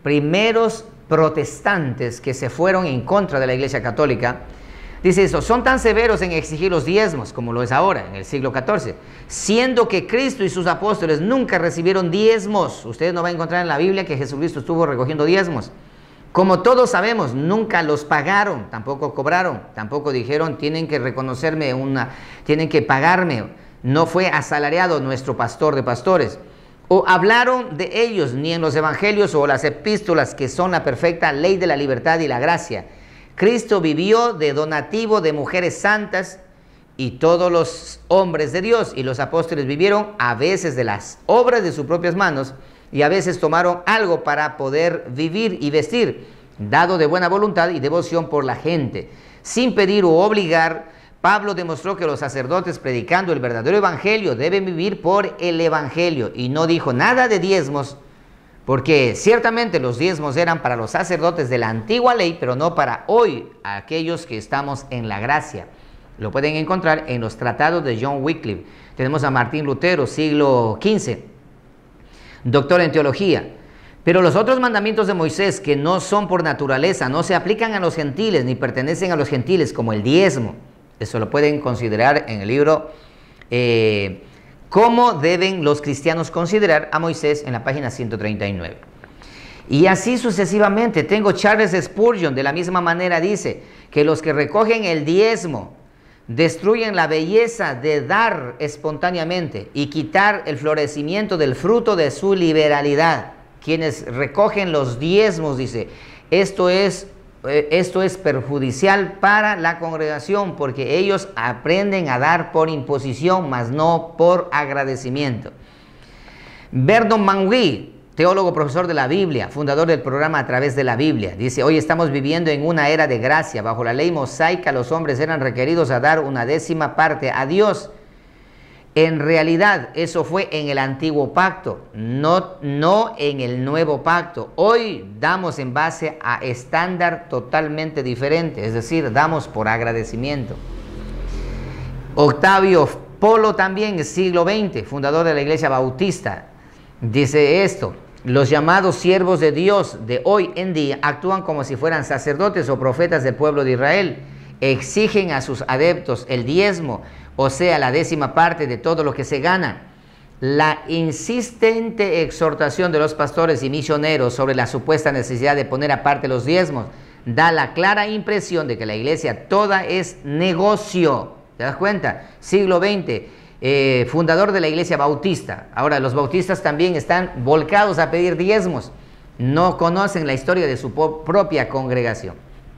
protestantes que se fueron en contra de la Iglesia Católica. Dice esto, son tan severos en exigir los diezmos como lo es ahora, en el siglo XIV, siendo que Cristo y sus apóstoles nunca recibieron diezmos. Ustedes no van a encontrar en la Biblia que Jesucristo estuvo recogiendo diezmos. Como todos sabemos, nunca los pagaron, tampoco cobraron, tampoco dijeron tienen que reconocerme tienen que pagarme. No fue asalariado nuestro pastor de pastores. O hablaron de ellos ni en los evangelios o las epístolas, que son la perfecta ley de la libertad y la gracia. Cristo vivió de donativo de mujeres santas, y todos los hombres de Dios y los apóstoles vivieron a veces de las obras de sus propias manos, y a veces tomaron algo para poder vivir y vestir, dado de buena voluntad y devoción por la gente. Sin pedir o obligar, Pablo demostró que los sacerdotes, predicando el verdadero evangelio, deben vivir por el evangelio, y no dijo nada de diezmos, porque ciertamente los diezmos eran para los sacerdotes de la antigua ley, pero no para hoy, aquellos que estamos en la gracia. Lo pueden encontrar en los tratados de John Wycliffe. Tenemos a Martín Lutero, siglo XV, doctor en teología. Pero los otros mandamientos de Moisés, que no son por naturaleza, no se aplican a los gentiles ni pertenecen a los gentiles, como el diezmo. Eso lo pueden considerar en el libro ¿Cómo deben los cristianos considerar a Moisés?, en la página 139. Y así sucesivamente. Tengo Charles Spurgeon, de la misma manera dice que los que recogen el diezmo destruyen la belleza de dar espontáneamente y quitar el florecimiento del fruto de su liberalidad. Quienes recogen los diezmos, dice, esto es perjudicial para la congregación, porque ellos aprenden a dar por imposición, mas no por agradecimiento. Vernon Manguy, teólogo, profesor de la Biblia, fundador del programa A Través de la Biblia, dice: hoy estamos viviendo en una era de gracia. Bajo la ley mosaica, los hombres eran requeridos a dar una 10ª parte a Dios. En realidad, eso fue en el antiguo pacto, no en el nuevo pacto. Hoy damos en base a estándar totalmente diferente, es decir, damos por agradecimiento. Octavio Polo, también, siglo XX, fundador de la Iglesia Bautista, dice esto: los llamados siervos de Dios de hoy en día actúan como si fueran sacerdotes o profetas del pueblo de Israel. Exigen a sus adeptos el diezmo, o sea, la 10ª parte de todo lo que se gana. La insistente exhortación de los pastores y misioneros sobre la supuesta necesidad de poner aparte los diezmos da la clara impresión de que la iglesia toda es negocio. ¿Te das cuenta? Siglo XX, fundador de la Iglesia Bautista. Ahora, los bautistas también están volcados a pedir diezmos. No conocen la historia de su propia congregación.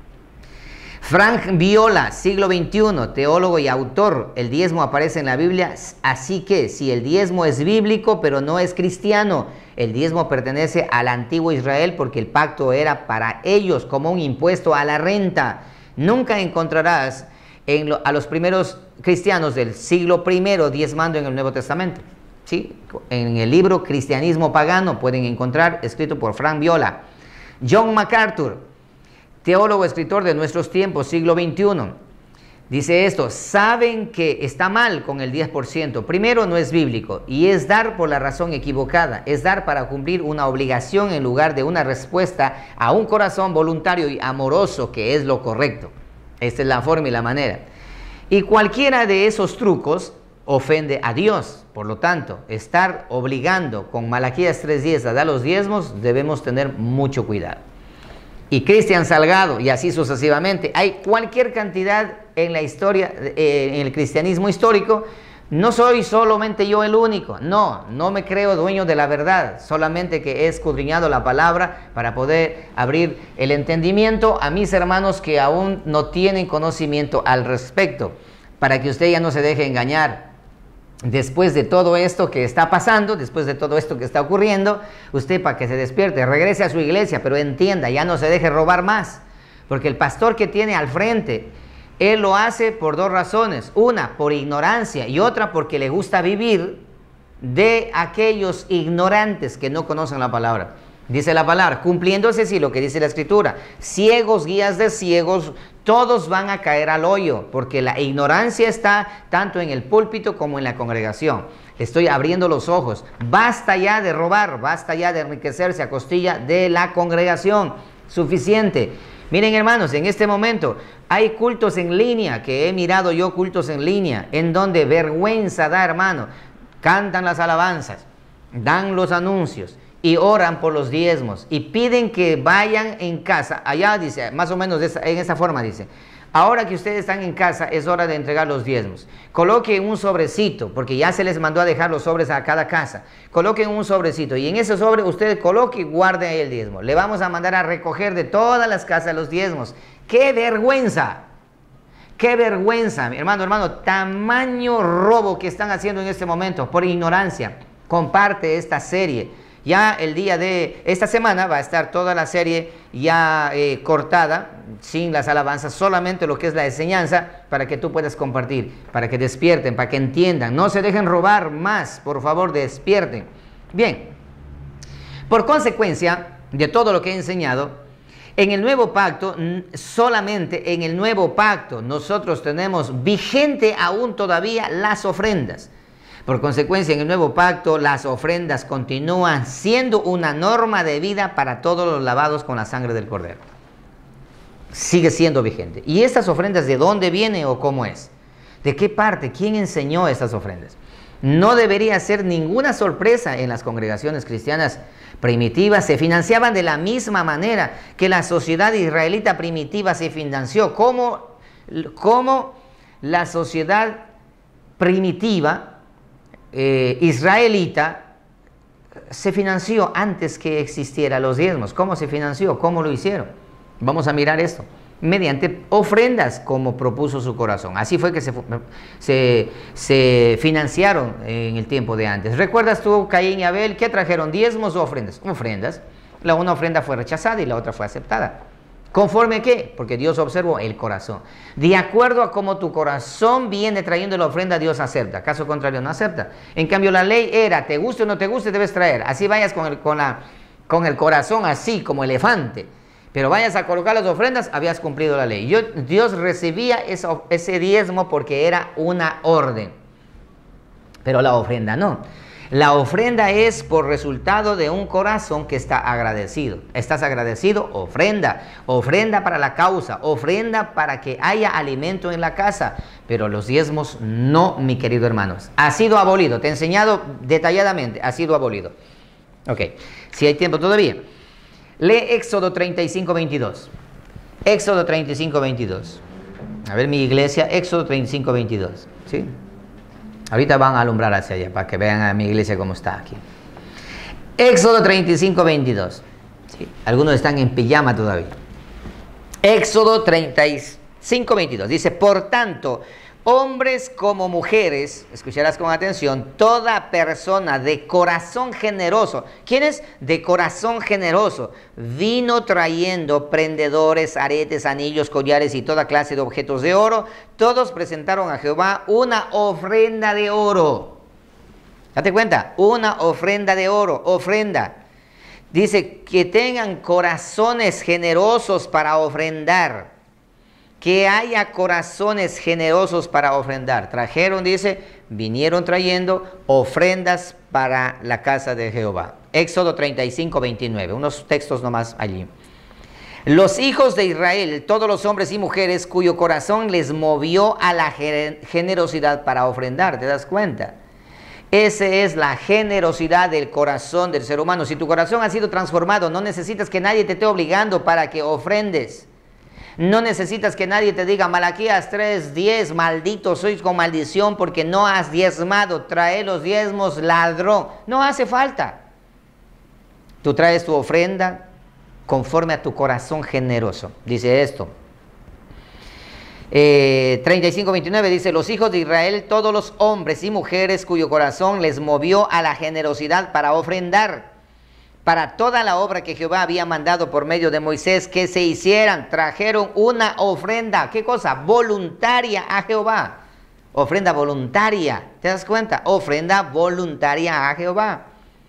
Frank Viola, siglo XXI, teólogo y autor. El diezmo aparece en la Biblia, así que si el diezmo es bíblico pero no es cristiano, el diezmo pertenece al antiguo Israel, porque el pacto era para ellos como un impuesto a la renta. Nunca encontrarás a los primeros cristianos del siglo I diezmando en el Nuevo Testamento. ¿Sí? En el libro Cristianismo Pagano pueden encontrar, escrito por Frank Viola. John MacArthur, teólogo, escritor de nuestros tiempos, siglo XXI, dice esto: saben que está mal con el 10%. Primero, no es bíblico y es dar por la razón equivocada. Es dar para cumplir una obligación en lugar de una respuesta a un corazón voluntario y amoroso, que es lo correcto. Esta es la forma y la manera. Y cualquiera de esos trucos ofende a Dios. Por lo tanto, estar obligando con Malaquías 3:10 a dar los diezmos, debemos tener mucho cuidado. Y Cristian Salgado, y así sucesivamente. Hay cualquier cantidad en la historia, en el cristianismo histórico. No soy solamente yo el único. No me creo dueño de la verdad. Solamente que he escudriñado la palabra para poder abrir el entendimiento a mis hermanos que aún no tienen conocimiento al respecto, para que usted ya no se deje engañar. Después de todo esto que está pasando, después de todo esto que está ocurriendo, usted, para que se despierte, regrese a su iglesia, pero entienda, ya no se deje robar más, porque el pastor que tiene al frente, él lo hace por dos razones: una, por ignorancia, y otra, porque le gusta vivir de aquellos ignorantes que no conocen la palabra. Dice la palabra, cumpliéndose sí lo que dice la Escritura, ciegos, guías de ciegos, todos van a caer al hoyo, porque la ignorancia está tanto en el púlpito como en la congregación. Estoy abriendo los ojos. Basta ya de robar, basta ya de enriquecerse a costilla de la congregación. Suficiente. Miren, hermanos, en este momento hay cultos en línea, que he mirado yo cultos en línea, en donde vergüenza da, hermano. Cantan las alabanzas, dan los anuncios y oran por los diezmos y piden que vayan en casa. Allá dice, más o menos en esa forma dice, ahora que ustedes están en casa es hora de entregar los diezmos. Coloquen un sobrecito, porque ya se les mandó a dejar los sobres a cada casa. Coloquen un sobrecito y en ese sobre ustedes coloquen y guarden ahí el diezmo. Le vamos a mandar a recoger de todas las casas los diezmos. ¡Qué vergüenza! ¡Qué vergüenza! Hermano, tamaño robo que están haciendo en este momento por ignorancia. Comparte esta serie. Ya el día de esta semana va a estar toda la serie ya cortada, sin las alabanzas, solamente lo que es la enseñanza, para que tú puedas compartir, para que despierten, para que entiendan. No se dejen robar más, por favor, despierten. Bien, por consecuencia de todo lo que he enseñado, en el nuevo pacto, solamente en el nuevo pacto, nosotros tenemos vigente aún todavía las ofrendas. Por consecuencia, en el nuevo pacto, las ofrendas continúan siendo una norma de vida para todos los lavados con la sangre del Cordero. Sigue siendo vigente. ¿Y estas ofrendas de dónde vienen o cómo es? ¿De qué parte? ¿Quién enseñó estas ofrendas? No debería ser ninguna sorpresa en las congregaciones cristianas primitivas. Se financiaban de la misma manera que la sociedad israelita primitiva se financió. ¿Cómo la sociedad primitiva israelita se financió antes que existiera los diezmos? ¿Cómo se financió? ¿Cómo lo hicieron? Vamos a mirar esto. Mediante ofrendas, como propuso su corazón. Así fue que se financiaron en el tiempo de antes. ¿Recuerdas tú, Caín y Abel, qué trajeron? ¿Diezmos o ofrendas? Ofrendas. Una ofrenda fue rechazada y la otra fue aceptada. ¿Conforme a qué? Porque Dios observó el corazón. De acuerdo a cómo tu corazón viene trayendo la ofrenda, Dios acepta. Caso contrario, no acepta. En cambio, la ley era, te guste o no te guste, debes traer. Así vayas con el corazón así, como elefante. Pero vayas a colocar las ofrendas, habías cumplido la ley. Dios recibía ese diezmo porque era una orden. Pero la ofrenda no. La ofrenda es por resultado de un corazón que está agradecido. ¿Estás agradecido? Ofrenda. Ofrenda para la causa. Ofrenda para que haya alimento en la casa. Pero los diezmos no, mi querido hermanos. Ha sido abolido. Te he enseñado detalladamente. Ha sido abolido. Ok. Si hay tiempo todavía. Lee Éxodo 35, 22. Éxodo 35, 22. A ver, mi iglesia, Éxodo 35, 22. ¿Sí? Ahorita van a alumbrar hacia allá para que vean a mi iglesia cómo está aquí. Éxodo 35, 22. ¿Sí? Algunos están en pijama todavía. Éxodo 35, 22. Dice, por tanto, hombres como mujeres, escucharás con atención, toda persona de corazón generoso. ¿Quién es? De corazón generoso. Vino trayendo prendedores, aretes, anillos, collares y toda clase de objetos de oro. Todos presentaron a Jehová una ofrenda de oro. Date cuenta, una ofrenda de oro, ofrenda. Dice que tengan corazones generosos para ofrendar. Que haya corazones generosos para ofrendar. Trajeron, dice, vinieron trayendo ofrendas para la casa de Jehová. Éxodo 35, 29. Unos textos nomás allí. Los hijos de Israel, todos los hombres y mujeres cuyo corazón les movió a la generosidad para ofrendar. ¿Te das cuenta? Esa es la generosidad del corazón del ser humano. Si tu corazón ha sido transformado, no necesitas que nadie te esté obligando para que ofrendes. No necesitas que nadie te diga, Malaquías 3:10, maldito sois con maldición porque no has diezmado, trae los diezmos, ladrón. No hace falta. Tú traes tu ofrenda conforme a tu corazón generoso. Dice esto. 35:29 dice, los hijos de Israel, todos los hombres y mujeres cuyo corazón les movió a la generosidad para ofrendar. Para toda la obra que Jehová había mandado por medio de Moisés que se hicieran, trajeron una ofrenda, ¿qué cosa? Voluntaria a Jehová. Ofrenda voluntaria. ¿Te das cuenta? Ofrenda voluntaria a Jehová.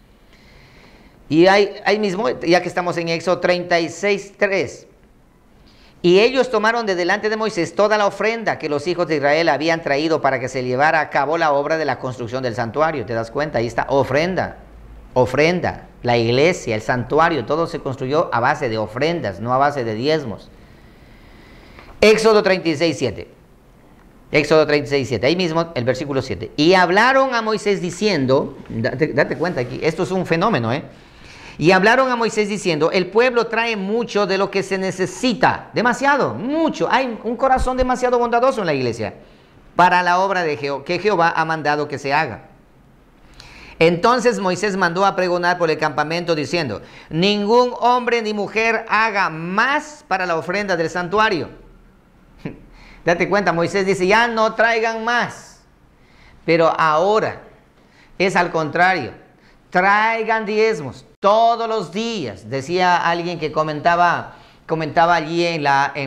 Y ahí mismo, ya que estamos en Éxodo 36:3. Y ellos tomaron de delante de Moisés toda la ofrenda que los hijos de Israel habían traído para que se llevara a cabo la obra de la construcción del santuario. ¿Te das cuenta? Ahí está, ofrenda. Ofrenda. La iglesia, el santuario, todo se construyó a base de ofrendas, no a base de diezmos. Éxodo 36:7. Éxodo 36:7. Ahí mismo el versículo 7. Y hablaron a Moisés diciendo, date cuenta aquí, esto es un fenómeno, Y hablaron a Moisés diciendo, el pueblo trae mucho de lo que se necesita, demasiado, mucho. Hay un corazón demasiado bondadoso en la iglesia para la obra de que Jehová ha mandado que se haga. Entonces Moisés mandó a pregonar por el campamento diciendo, ningún hombre ni mujer haga más para la ofrenda del santuario. Date cuenta, Moisés dice, ya no traigan más. Pero ahora es al contrario, traigan diezmos. Todos los días, decía alguien que comentaba allí en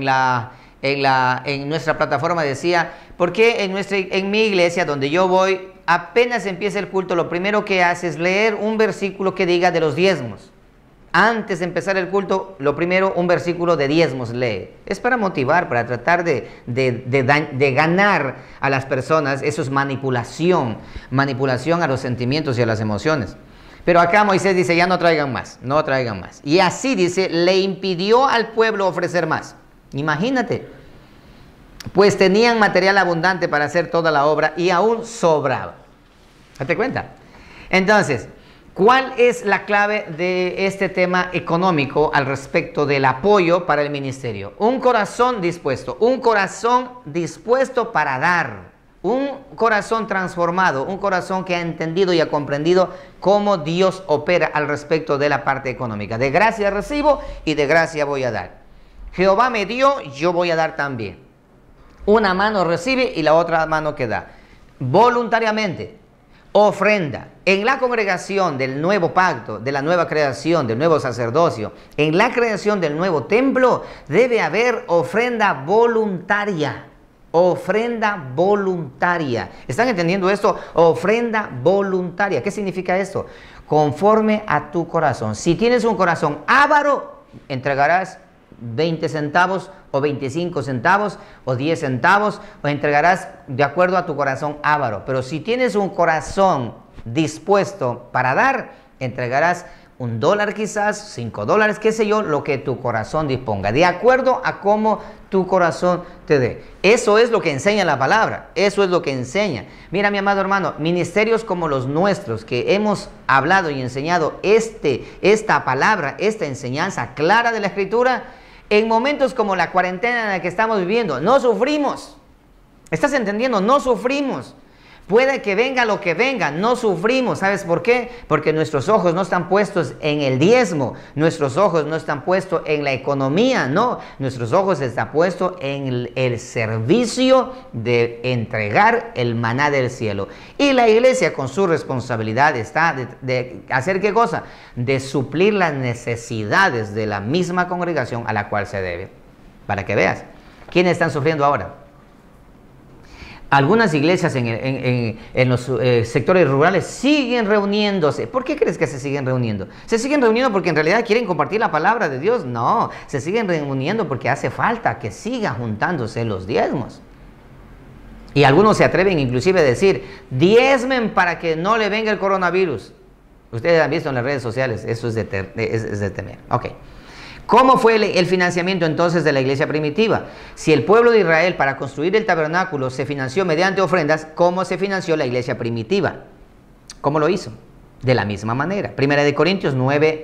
nuestra plataforma, decía, ¿por qué en mi iglesia donde yo voy, apenas empieza el culto, lo primero que hace es leer un versículo que diga de los diezmos? Antes de empezar el culto, lo primero, un versículo de diezmos lee. Es para motivar, para tratar de ganar a las personas. Eso es manipulación a los sentimientos y a las emociones. Pero acá Moisés dice, ya no traigan más, no traigan más. Y así dice, le impidió al pueblo ofrecer más. Imagínate, pues tenían material abundante para hacer toda la obra y aún sobraba. ¿Date cuenta? Entonces, ¿cuál es la clave de este tema económico al respecto del apoyo para el ministerio? Un corazón dispuesto para dar. Un corazón transformado, un corazón que ha entendido y ha comprendido cómo Dios opera al respecto de la parte económica. De gracia recibo y de gracia voy a dar. Jehová me dio, yo voy a dar también. Una mano recibe y la otra mano que da. Voluntariamente, ofrenda. En la congregación del nuevo pacto, de la nueva creación, del nuevo sacerdocio, en la creación del nuevo templo, debe haber ofrenda voluntaria. Ofrenda voluntaria. ¿Están entendiendo esto? Ofrenda voluntaria. ¿Qué significa esto? Conforme a tu corazón. Si tienes un corazón avaro, entregarás 20 centavos o 25 centavos o 10 centavos o entregarás de acuerdo a tu corazón avaro. Pero si tienes un corazón dispuesto para dar, entregarás $1 quizás, $5, qué sé yo, lo que tu corazón disponga, de acuerdo a cómo tu corazón te dé. Eso es lo que enseña la palabra, eso es lo que enseña. Mira, mi amado hermano, ministerios como los nuestros, que hemos hablado y enseñado esta palabra, esta enseñanza clara de la Escritura, en momentos como la cuarentena en la que estamos viviendo, no sufrimos. ¿Estás entendiendo? No sufrimos. Puede que venga lo que venga, no sufrimos. ¿Sabes por qué? Porque nuestros ojos no están puestos en el diezmo, nuestros ojos no están puestos en la economía, no. Nuestros ojos están puestos en el servicio de entregar el maná del cielo. Y la iglesia con su responsabilidad está de hacer ¿qué cosa? De suplir las necesidades de la misma congregación a la cual se debe. Para que veas, ¿quiénes están sufriendo ahora? Algunas iglesias en los sectores rurales siguen reuniéndose. ¿Por qué crees que se siguen reuniendo? ¿Se siguen reuniendo porque en realidad quieren compartir la palabra de Dios? No, se siguen reuniendo porque hace falta que sigan juntándose los diezmos. Y algunos se atreven inclusive a decir, diezmen para que no le venga el coronavirus. Ustedes han visto en las redes sociales, eso es de temer. Ok. ¿Cómo fue el financiamiento entonces de la iglesia primitiva? Si el pueblo de Israel para construir el tabernáculo se financió mediante ofrendas, ¿cómo se financió la iglesia primitiva? ¿Cómo lo hizo? De la misma manera. Primera de Corintios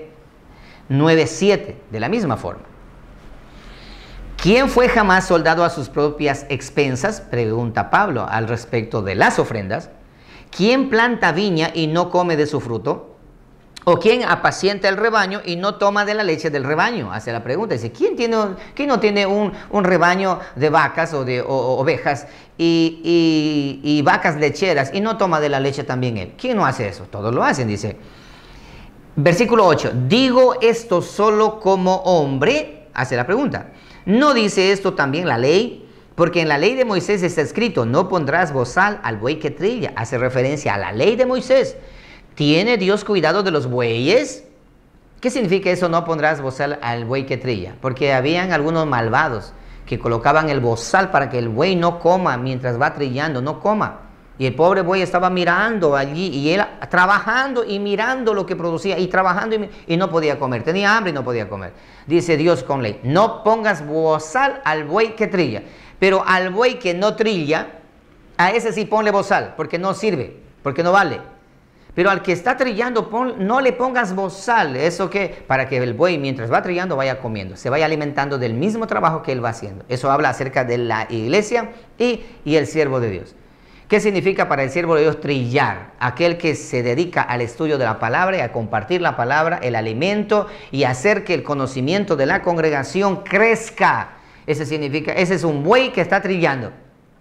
9:7, de la misma forma. ¿Quién fue jamás soldado a sus propias expensas? Pregunta Pablo al respecto de las ofrendas. ¿Quién planta viña y no come de su fruto? ¿O quién apacienta el rebaño y no toma de la leche del rebaño? Hace la pregunta. Dice, ¿quién no tiene un rebaño de vacas o de ovejas y vacas lecheras y no toma de la leche también él? ¿Quién no hace eso? Todos lo hacen, dice. Versículo 8. ¿Digo esto solo como hombre? Hace la pregunta. ¿No dice esto también la ley? Porque en la ley de Moisés está escrito, no pondrás bozal al buey que trilla. Hace referencia a la ley de Moisés. ¿Tiene Dios cuidado de los bueyes? ¿Qué significa eso, no pondrás bozal al buey que trilla? Porque habían algunos malvados que colocaban el bozal para que el buey no coma mientras va trillando, no coma. Y el pobre buey estaba mirando allí y él trabajando y mirando lo que producía y trabajando y no podía comer. Tenía hambre y no podía comer. Dice Dios con ley, no pongas bozal al buey que trilla. Pero al buey que no trilla, a ese sí ponle bozal, porque no sirve, porque no vale. Pero al que está trillando, no le pongas bozal. ¿Eso qué? Para que el buey, mientras va trillando, vaya comiendo. Se vaya alimentando del mismo trabajo que él va haciendo. Eso habla acerca de la iglesia y el siervo de Dios. ¿Qué significa para el siervo de Dios trillar? Aquel que se dedica al estudio de la palabra y a compartir la palabra, el alimento y hacer que el conocimiento de la congregación crezca. Ese significa, ese es un buey que está trillando.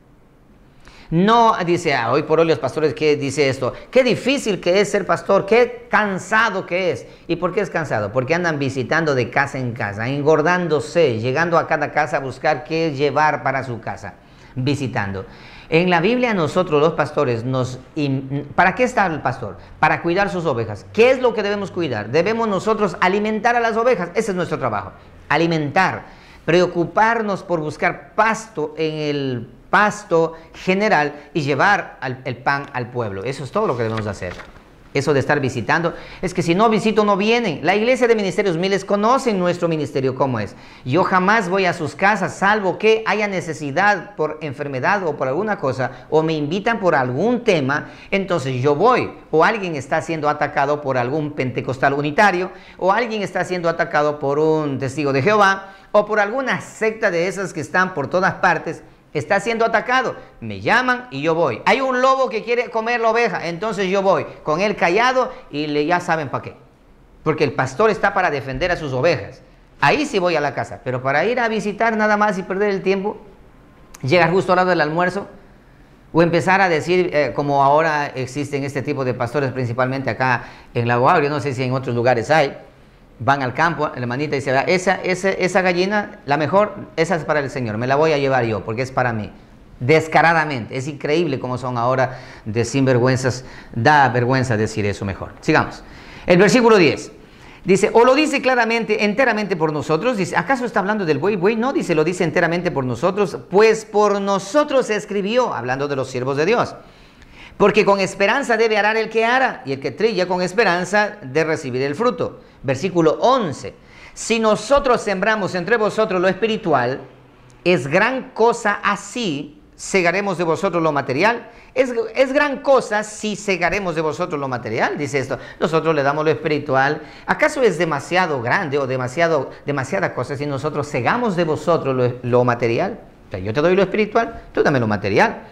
No dice, hoy por hoy los pastores, ¿qué dice esto? Qué difícil que es ser pastor, qué cansado que es. ¿Y por qué es cansado? Porque andan visitando de casa en casa, engordándose, llegando a cada casa a buscar qué llevar para su casa, visitando. En la Biblia nosotros los pastores, ¿para qué está el pastor? Para cuidar sus ovejas. ¿Qué es lo que debemos cuidar? Debemos nosotros alimentar a las ovejas, ese es nuestro trabajo, alimentar, preocuparnos por buscar pasto en el pasto general y llevar el pan al pueblo. Eso es todo lo que debemos hacer. Eso de estar visitando, es que si no visito no vienen. La iglesia de Ministerios Miles conocen nuestro ministerio cómo es. Yo jamás voy a sus casas, salvo que haya necesidad por enfermedad o por alguna cosa, o me invitan por algún tema, entonces yo voy. O alguien está siendo atacado por algún pentecostal unitario, o alguien está siendo atacado por un testigo de Jehová, o por alguna secta de esas que están por todas partes. Está siendo atacado, me llaman y yo voy. Hay un lobo que quiere comer la oveja, entonces yo voy con él callado y ya saben para qué. Porque el pastor está para defender a sus ovejas. Ahí sí voy a la casa, pero para ir a visitar nada más y perder el tiempo, llegar justo a la hora del almuerzo, o empezar a decir, como ahora existen este tipo de pastores, principalmente acá en La Guaira, no sé si en otros lugares hay, van al campo, la hermanita dice, esa gallina, la mejor, esa es para el Señor, me la voy a llevar yo, porque es para mí. Descaradamente, es increíble cómo son ahora de sinvergüenzas, da vergüenza decir eso mejor. Sigamos. El versículo 10, dice, o lo dice claramente, enteramente por nosotros, dice, ¿acaso está hablando del buey? Buey no, dice, lo dice enteramente por nosotros, pues por nosotros se escribió, hablando de los siervos de Dios. Porque con esperanza debe arar el que ara, y el que trilla con esperanza de recibir el fruto. Versículo 11. Si nosotros sembramos entre vosotros lo espiritual, es gran cosa así segaremos de vosotros lo material. Es gran cosa si segaremos de vosotros lo material, dice esto. Nosotros le damos lo espiritual. ¿Acaso es demasiado grande o demasiada cosa si nosotros segamos de vosotros lo material? O sea, yo te doy lo espiritual, tú dame lo material.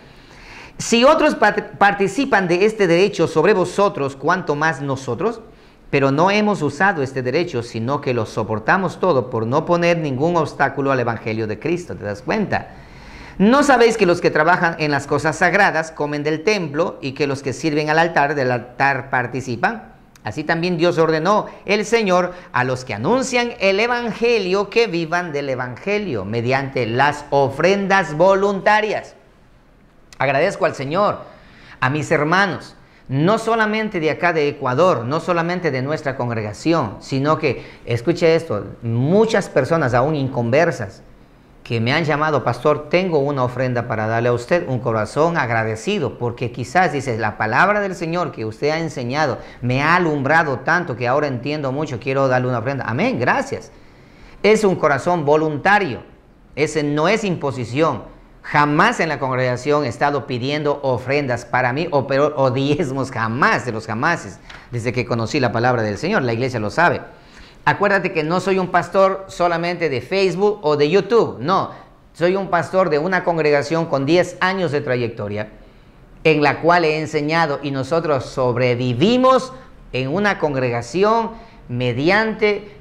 Si otros participan de este derecho sobre vosotros, ¿cuánto más nosotros? Pero no hemos usado este derecho, sino que lo soportamos todo por no poner ningún obstáculo al Evangelio de Cristo. ¿Te das cuenta? ¿No sabéis que los que trabajan en las cosas sagradas comen del templo y que los que sirven al altar del altar participan? Así también Dios ordenó el Señor a los que anuncian el Evangelio que vivan del Evangelio mediante las ofrendas voluntarias. Agradezco al Señor, a mis hermanos, no solamente de acá de Ecuador, no solamente de nuestra congregación, sino que, escuche esto, muchas personas aún inconversas que me han llamado, pastor, tengo una ofrenda para darle a usted, un corazón agradecido, porque quizás, dice, la palabra del Señor que usted ha enseñado me ha alumbrado tanto que ahora entiendo mucho, quiero darle una ofrenda. Amén, gracias. Es un corazón voluntario, ese no es imposición. Jamás en la congregación he estado pidiendo ofrendas para mí o diezmos, jamás de los jamases, desde que conocí la palabra del Señor. La iglesia lo sabe. Acuérdate que no soy un pastor solamente de Facebook o de YouTube, no. Soy un pastor de una congregación con 10 años de trayectoria, en la cual he enseñado y nosotros sobrevivimos en una congregación mediante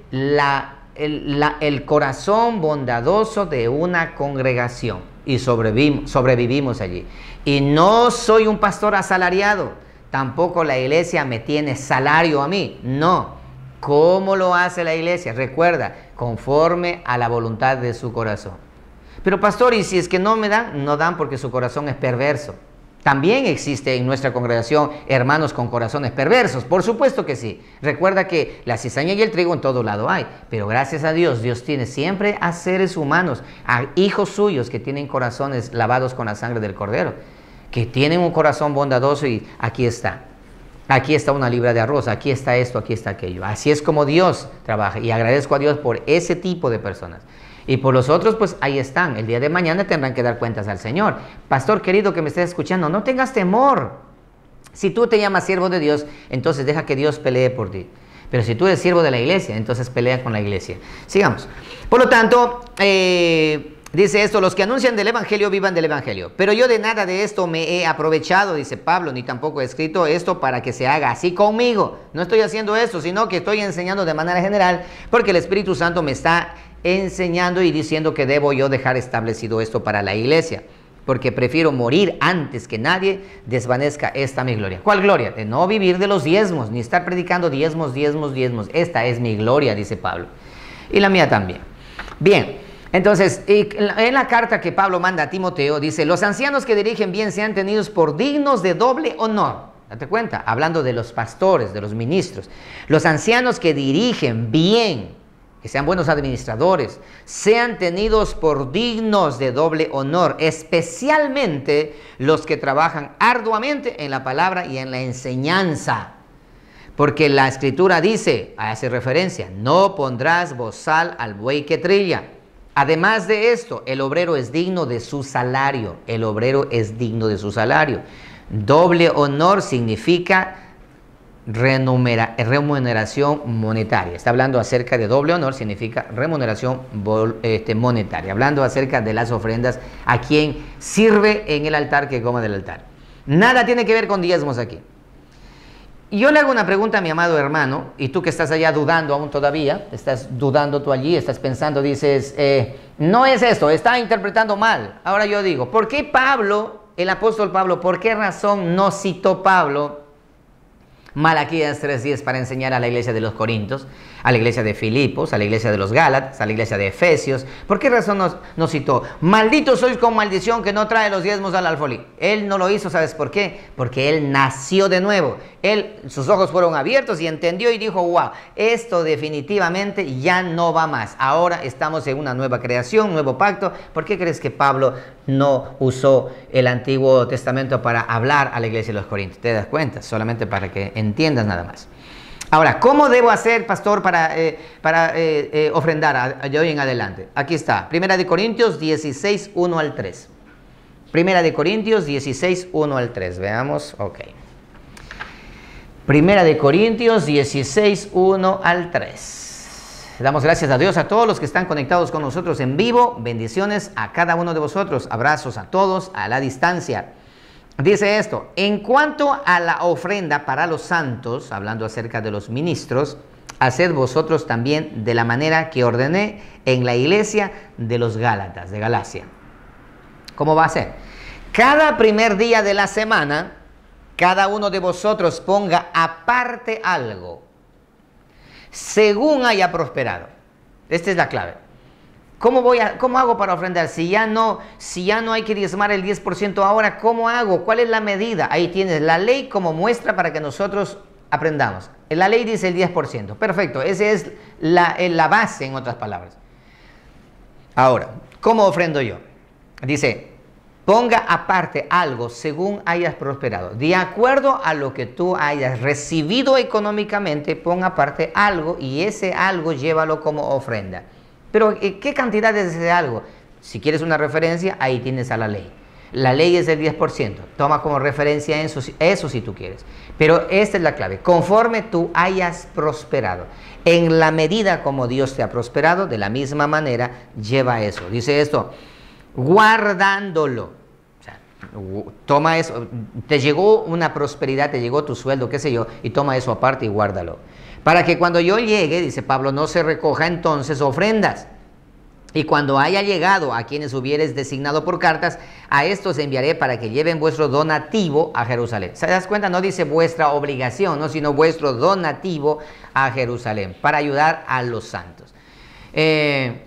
el corazón bondadoso de una congregación. Y sobrevivimos allí. Y no soy un pastor asalariado. Tampoco la iglesia me tiene salario a mí. No. ¿Cómo lo hace la iglesia? Recuerda, conforme a la voluntad de su corazón. Pero pastor, ¿y si es que no me dan? No dan porque su corazón es perverso. También existe en nuestra congregación hermanos con corazones perversos, por supuesto que sí. Recuerda que la cizaña y el trigo en todo lado hay, pero gracias a Dios, Dios tiene siempre a seres humanos, a hijos suyos que tienen corazones lavados con la sangre del Cordero, que tienen un corazón bondadoso y aquí está una libra de arroz, aquí está esto, aquí está aquello. Así es como Dios trabaja y agradezco a Dios por ese tipo de personas. Y por los otros, pues ahí están. El día de mañana tendrán que dar cuentas al Señor. Pastor querido que me estés escuchando, no tengas temor. Si tú te llamas siervo de Dios, entonces deja que Dios pelee por ti. Pero si tú eres siervo de la iglesia, entonces pelea con la iglesia. Sigamos. Por lo tanto, dice esto, los que anuncian del evangelio vivan del evangelio. Pero yo de nada de esto me he aprovechado, dice Pablo, ni tampoco he escrito esto para que se haga así conmigo. No estoy haciendo esto, sino que estoy enseñando de manera general, porque el Espíritu Santo me está enseñando y diciendo que debo yo dejar establecido esto para la iglesia, porque prefiero morir antes que nadie desvanezca esta mi gloria. ¿Cuál gloria? De no vivir de los diezmos, ni estar predicando diezmos. Esta es mi gloria, dice Pablo, y la mía también. Bien, entonces, en la carta que Pablo manda a Timoteo, dice, los ancianos que dirigen bien sean tenidos por dignos de doble honor. Date cuenta, hablando de los pastores, de los ministros. Los ancianos que dirigen bien, que sean buenos administradores, sean tenidos por dignos de doble honor, especialmente los que trabajan arduamente en la palabra y en la enseñanza. Porque la Escritura dice, hace referencia, no pondrás bozal al buey que trilla. Además de esto, el obrero es digno de su salario. El obrero es digno de su salario. Doble honor significa remuneración monetaria. Está hablando acerca de doble honor, significa remuneración monetaria. Hablando acerca de las ofrendas, a quien sirve en el altar que coma del altar. Nada tiene que ver con diezmos aquí. Y yo le hago una pregunta a mi amado hermano, y tú que estás allá dudando aún todavía, estás dudando tú allí, estás pensando, dices, no es esto, está interpretando mal. Ahora yo digo, ¿por qué Pablo, el apóstol Pablo, por qué razón no citó Pablo Malaquías 3:10 para enseñar a la iglesia de los Corintios, a la iglesia de Filipos, a la iglesia de los Gálatas, a la iglesia de Efesios? ¿Por qué razón nos citó? Malditos sois con maldición que no trae los diezmos al alfolí. Él no lo hizo, ¿sabes por qué? Porque él nació de nuevo. Sus ojos fueron abiertos y entendió y dijo, wow, esto definitivamente ya no va más. Ahora estamos en una nueva creación, un nuevo pacto. ¿Por qué crees que Pablo no usó el Antiguo Testamento para hablar a la iglesia de los Corintios? ¿Te das cuenta? Solamente para que entiendas nada más. Ahora, ¿cómo debo hacer, pastor, para ofrendar de hoy en adelante? Aquí está, 1 Corintios 16, 1 al 3. 1 Corintios 16, 1 al 3. Veamos, ok. 1 Corintios 16, 1 al 3. Damos gracias a Dios a todos los que están conectados con nosotros en vivo. Bendiciones a cada uno de vosotros. Abrazos a todos a la distancia. Dice esto, en cuanto a la ofrenda para los santos, hablando acerca de los ministros, haced vosotros también de la manera que ordené en la iglesia de los Gálatas, de Galacia. ¿Cómo va a ser? Cada primer día de la semana, cada uno de vosotros ponga aparte algo, según haya prosperado. Esta es la clave. ¿Cómo hago para ofrendar? Si ya no hay que diezmar el 10% ahora, ¿cómo hago? ¿Cuál es la medida? Ahí tienes la ley como muestra para que nosotros aprendamos. La ley dice el 10%. Perfecto, esa es la base, en otras palabras. Ahora, ¿cómo ofrendo yo? Dice, ponga aparte algo según hayas prosperado. De acuerdo a lo que tú hayas recibido económicamente, ponga aparte algo y ese algo llévalo como ofrenda. Pero, ¿qué cantidad es ese algo? Si quieres una referencia, ahí tienes a la ley. La ley es el 10%. Toma como referencia eso si tú quieres. Pero esta es la clave. Conforme tú hayas prosperado, en la medida como Dios te ha prosperado, de la misma manera, lleva eso. Dice esto, guardándolo. O sea, toma eso. Te llegó una prosperidad, te llegó tu sueldo, qué sé yo, y toma eso aparte y guárdalo. Para que cuando yo llegue, dice Pablo, no se recoja entonces ofrendas. Y cuando haya llegado a quienes hubieres designado por cartas, a estos enviaré para que lleven vuestro donativo a Jerusalén. ¿Se das cuenta? No dice vuestra obligación, ¿no? Sino vuestro donativo a Jerusalén, para ayudar a los santos.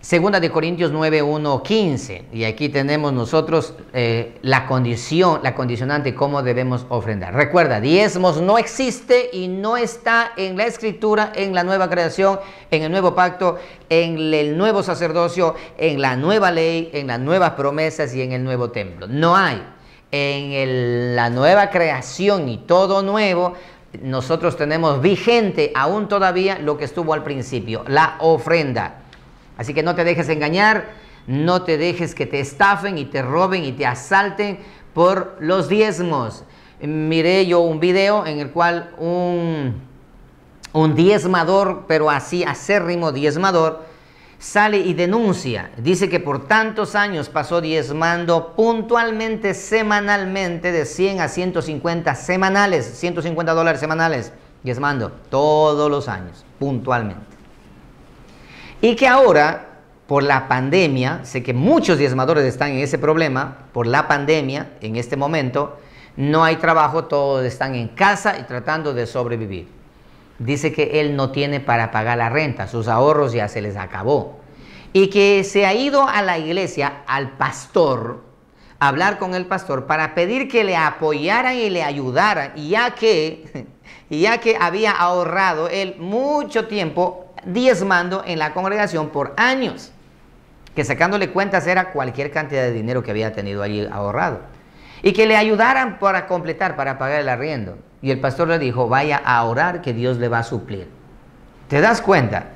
Segunda de Corintios 9, 1, 15. Y aquí tenemos nosotros la condicionante, cómo debemos ofrendar. Recuerda, diezmos no existe y no está en la Escritura, en la nueva creación, en el nuevo pacto, en el nuevo sacerdocio, en la nueva ley, en las nuevas promesas y en el nuevo templo. No hay. En la nueva creación y todo nuevo, nosotros tenemos vigente aún todavía lo que estuvo al principio, la ofrenda. Así que no te dejes engañar, no te dejes que te estafen y te roben y te asalten por los diezmos. Miré yo un video en el cual un diezmador, pero así acérrimo diezmador, sale y denuncia. Dice que por tantos años pasó diezmando puntualmente, semanalmente, de 100 a 150 semanales, $150 semanales, diezmando todos los años, puntualmente. Y que ahora, por la pandemia, sé que muchos diezmadores están en ese problema, por la pandemia, en este momento, no hay trabajo, todos están en casa y tratando de sobrevivir. Dice que él no tiene para pagar la renta, sus ahorros ya se les acabó. Y que se ha ido a la iglesia, al pastor, a hablar con el pastor para pedir que le apoyaran y le ayudaran, ya que había ahorrado él mucho tiempo diezmando en la congregación por años, que sacándole cuentas era cualquier cantidad de dinero que había tenido allí ahorrado, y que le ayudaran para completar, para pagar el arriendo. Y el pastor le dijo, vaya a orar que Dios le va a suplir. ¿Te das cuenta?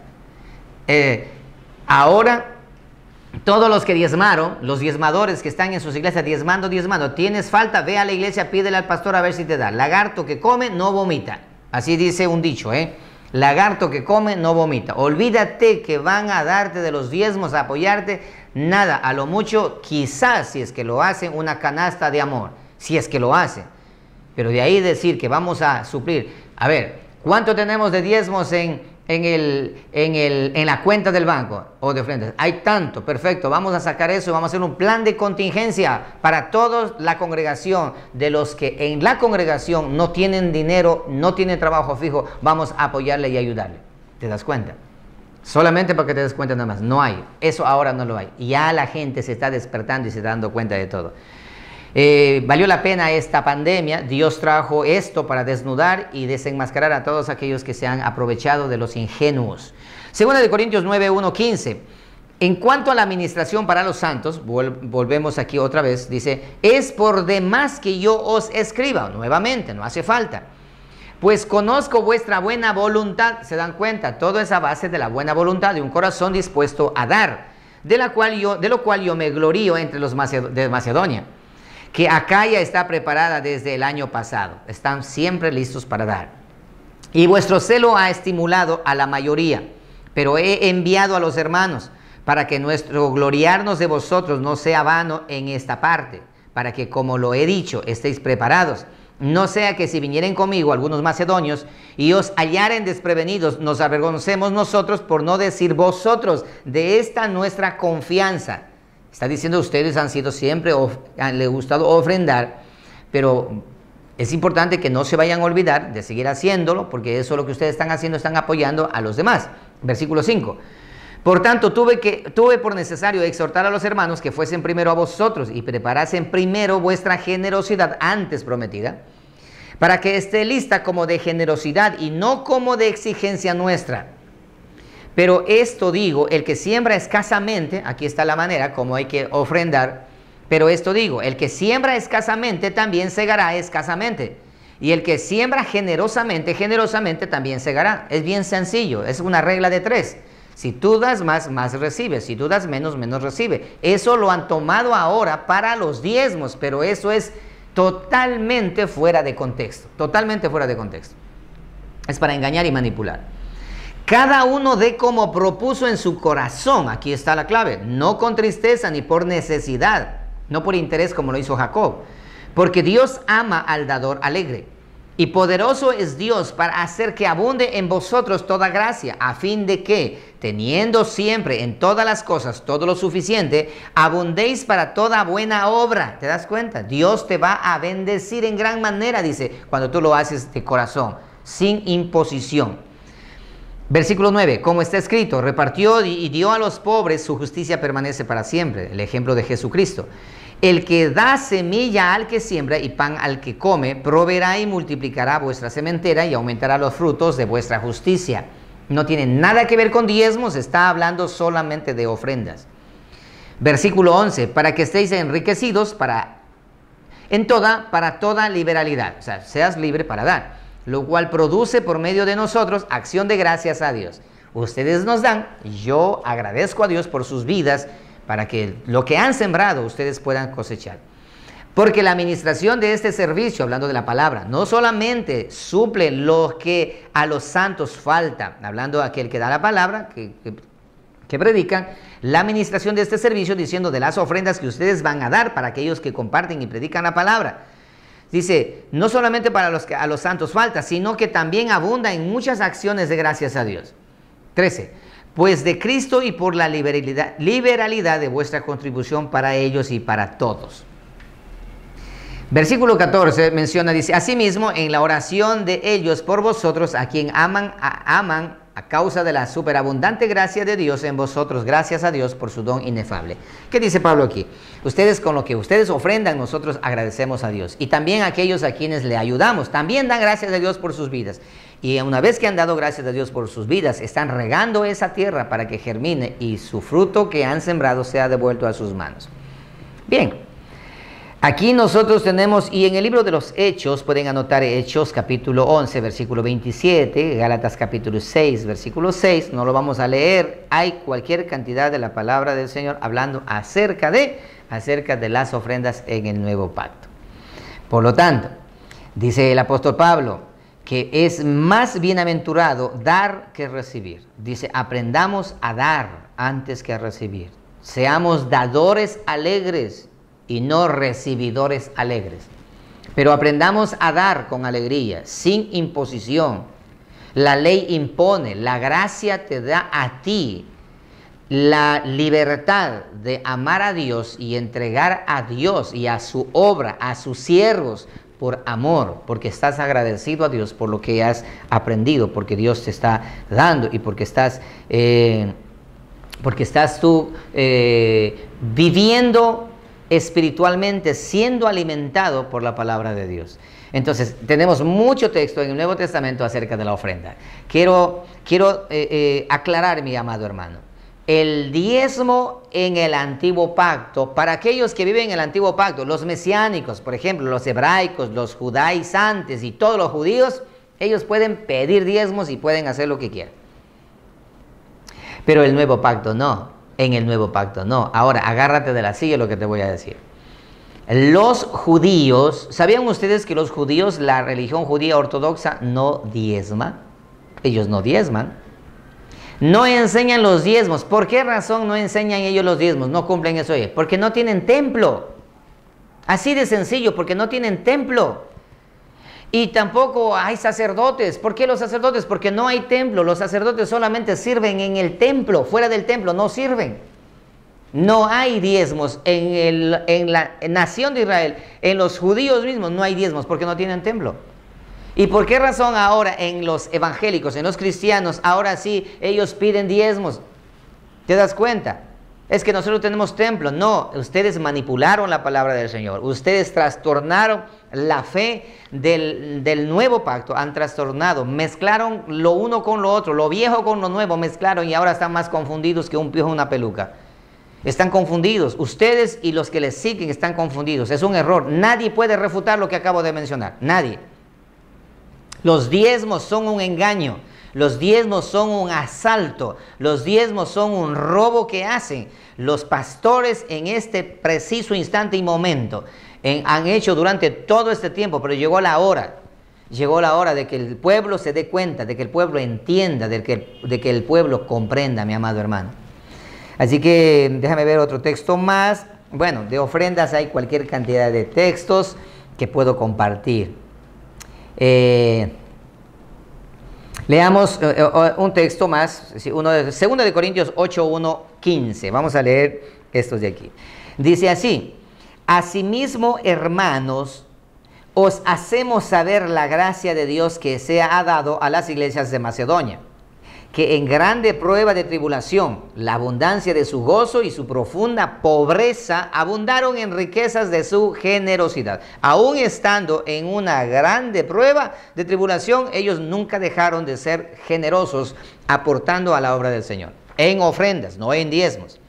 Ahora todos los que diezmaron, los diezmadores que están en sus iglesias diezmando, tienes falta, ve a la iglesia, pídele al pastor a ver si te da. Lagarto que come no vomita, así dice un dicho, lagarto que come no vomita. Olvídate que van a darte de los diezmos, a apoyarte, nada, a lo mucho quizás, si es que lo hacen, una canasta de amor, si es que lo hacen. Pero de ahí decir que vamos a suplir, a ver, ¿cuánto tenemos de diezmos en la cuenta del banco o de ofrendas? Hay tanto, perfecto, vamos a sacar eso, vamos a hacer un plan de contingencia para toda la congregación. De los que en la congregación no tienen dinero, no tienen trabajo fijo, vamos a apoyarle y ayudarle. ¿Te das cuenta? Solamente para que te des cuenta nada más, no hay, eso ahora no lo hay. Ya la gente se está despertando y se está dando cuenta de todo. Valió la pena esta pandemia. Dios trajo esto para desnudar y desenmascarar a todos aquellos que se han aprovechado de los ingenuos. Segunda de Corintios 9, 1, 15. En cuanto a la administración para los santos, volvemos aquí otra vez, dice, es por demás que yo os escriba. Nuevamente, no hace falta. Pues conozco vuestra buena voluntad. Se dan cuenta, todo es a base de la buena voluntad, de un corazón dispuesto a dar, de lo cual yo me glorío entre los de Macedonia, que Acaya está preparada desde el año pasado, están siempre listos para dar. Y vuestro celo ha estimulado a la mayoría, pero he enviado a los hermanos para que nuestro gloriarnos de vosotros no sea vano en esta parte, para que, como lo he dicho, estéis preparados. No sea que si vinieren conmigo algunos macedonios y os hallaren desprevenidos, nos avergoncemos nosotros, por no decir vosotros, de esta nuestra confianza. Está diciendo, ustedes han sido siempre, les ha gustado ofrendar, pero es importante que no se vayan a olvidar de seguir haciéndolo, porque eso es lo que ustedes están haciendo, están apoyando a los demás. Versículo 5. Por tanto, tuve por necesario exhortar a los hermanos que fuesen primero a vosotros y preparasen primero vuestra generosidad antes prometida, para que esté lista como de generosidad y no como de exigencia nuestra. Pero esto digo, el que siembra escasamente, aquí está la manera como hay que ofrendar, pero esto digo, el que siembra escasamente también segará escasamente, y el que siembra generosamente, generosamente también segará. Es bien sencillo, es una regla de 3. Si tú das más, más recibes, si tú das menos, menos recibes. Eso lo han tomado ahora para los diezmos, pero eso es totalmente fuera de contexto, totalmente fuera de contexto. Es para engañar y manipular. Cada uno dé como propuso en su corazón, aquí está la clave, no con tristeza ni por necesidad, no por interés como lo hizo Jacob, porque Dios ama al dador alegre, y poderoso es Dios para hacer que abunde en vosotros toda gracia, a fin de que, teniendo siempre en todas las cosas todo lo suficiente, abundéis para toda buena obra. ¿Te das cuenta? Dios te va a bendecir en gran manera, dice, cuando tú lo haces de corazón, sin imposición. Versículo 9, como está escrito, repartió y dio a los pobres, su justicia permanece para siempre. El ejemplo de Jesucristo. El que da semilla al que siembra y pan al que come, proveerá y multiplicará vuestra sementera y aumentará los frutos de vuestra justicia. No tiene nada que ver con diezmos, está hablando solamente de ofrendas. Versículo 11, para que estéis enriquecidos para toda liberalidad. O sea, seas libre para dar, lo cual produce por medio de nosotros acción de gracias a Dios. Ustedes nos dan, yo agradezco a Dios por sus vidas, para que lo que han sembrado ustedes puedan cosechar. Porque la administración de este servicio, hablando de la palabra, no solamente suple lo que a los santos falta, hablando de aquel que da la palabra, que predican, la administración de este servicio, diciendo de las ofrendas que ustedes van a dar para aquellos que comparten y predican la palabra. Dice, no solamente para los que a los santos falta, sino que también abunda en muchas acciones de gracias a Dios. 13. Pues de Cristo y por la liberalidad de vuestra contribución para ellos y para todos. Versículo 14 menciona, dice, asimismo en la oración de ellos por vosotros, a quien aman a causa de la superabundante gracia de Dios en vosotros, gracias a Dios por su don inefable. ¿Qué dice Pablo aquí? Ustedes, con lo que ustedes ofrendan, nosotros agradecemos a Dios. Y también aquellos a quienes le ayudamos, también dan gracias a Dios por sus vidas. Y una vez que han dado gracias a Dios por sus vidas, están regando esa tierra para que germine y su fruto que han sembrado sea devuelto a sus manos. Bien. Aquí nosotros tenemos, y en el libro de los Hechos, pueden anotar Hechos capítulo 11, versículo 27, Gálatas capítulo 6, versículo 6, no lo vamos a leer, hay cualquier cantidad de la palabra del Señor hablando acerca de las ofrendas en el nuevo pacto. Por lo tanto, dice el apóstol Pablo, que es más bienaventurado dar que recibir. Dice, aprendamos a dar antes que a recibir. Seamos dadores alegres y no recibidores alegres. Pero aprendamos a dar con alegría, sin imposición. La ley impone, la gracia te da a ti la libertad de amar a Dios y entregar a Dios y a su obra, a sus siervos, por amor, porque estás agradecido a Dios por lo que has aprendido, porque Dios te está dando y porque estás tú viviendo espiritualmente, siendo alimentado por la palabra de Dios. Entonces, tenemos mucho texto en el Nuevo Testamento acerca de la ofrenda. Quiero aclarar, mi amado hermano, el diezmo en el Antiguo Pacto, para aquellos que viven en el Antiguo Pacto, los mesiánicos, por ejemplo, los hebraicos, los judaizantes y todos los judíos, ellos pueden pedir diezmos y pueden hacer lo que quieran. Pero el Nuevo Pacto no. En el Nuevo Pacto no. Ahora, agárrate de la silla lo que te voy a decir. Los judíos, ¿sabían ustedes que los judíos, la religión judía ortodoxa, no diezma? Ellos no diezman. No enseñan los diezmos. ¿Por qué razón no enseñan ellos los diezmos? No cumplen eso ellos. Porque no tienen templo. Así de sencillo, porque no tienen templo. Y tampoco hay sacerdotes. ¿Por qué los sacerdotes? Porque no hay templo. Los sacerdotes solamente sirven en el templo. Fuera del templo no sirven. No hay diezmos en la nación de Israel. En los judíos mismos no hay diezmos porque no tienen templo. ¿Y por qué razón ahora en los evangélicos, en los cristianos, ahora sí ellos piden diezmos? ¿Te das cuenta? Es que nosotros tenemos templo. No, ustedes manipularon la palabra del Señor. Ustedes trastornaron la fe del nuevo pacto. Han trastornado, mezclaron lo uno con lo otro, lo viejo con lo nuevo, mezclaron y ahora están más confundidos que un piojo en una peluca. Están confundidos. Ustedes y los que les siguen están confundidos. Es un error. Nadie puede refutar lo que acabo de mencionar. Nadie. Los diezmos son un engaño. Los diezmos son un asalto, los diezmos son un robo que hacen los pastores en este preciso instante y momento. Han hecho durante todo este tiempo, pero llegó la hora de que el pueblo se dé cuenta, de que el pueblo entienda, de que el pueblo comprenda, mi amado hermano. Así que déjame ver otro texto más. Bueno, de ofrendas hay cualquier cantidad de textos que puedo compartir. Leamos un texto más, uno de 2 de Corintios 8, 1, 15. Vamos a leer estos de aquí. Dice así: asimismo, hermanos, os hacemos saber la gracia de Dios que se ha dado a las iglesias de Macedonia, que en grande prueba de tribulación, la abundancia de su gozo y su profunda pobreza abundaron en riquezas de su generosidad. Aún estando en una grande prueba de tribulación, ellos nunca dejaron de ser generosos, aportando a la obra del Señor, en ofrendas, no en diezmos.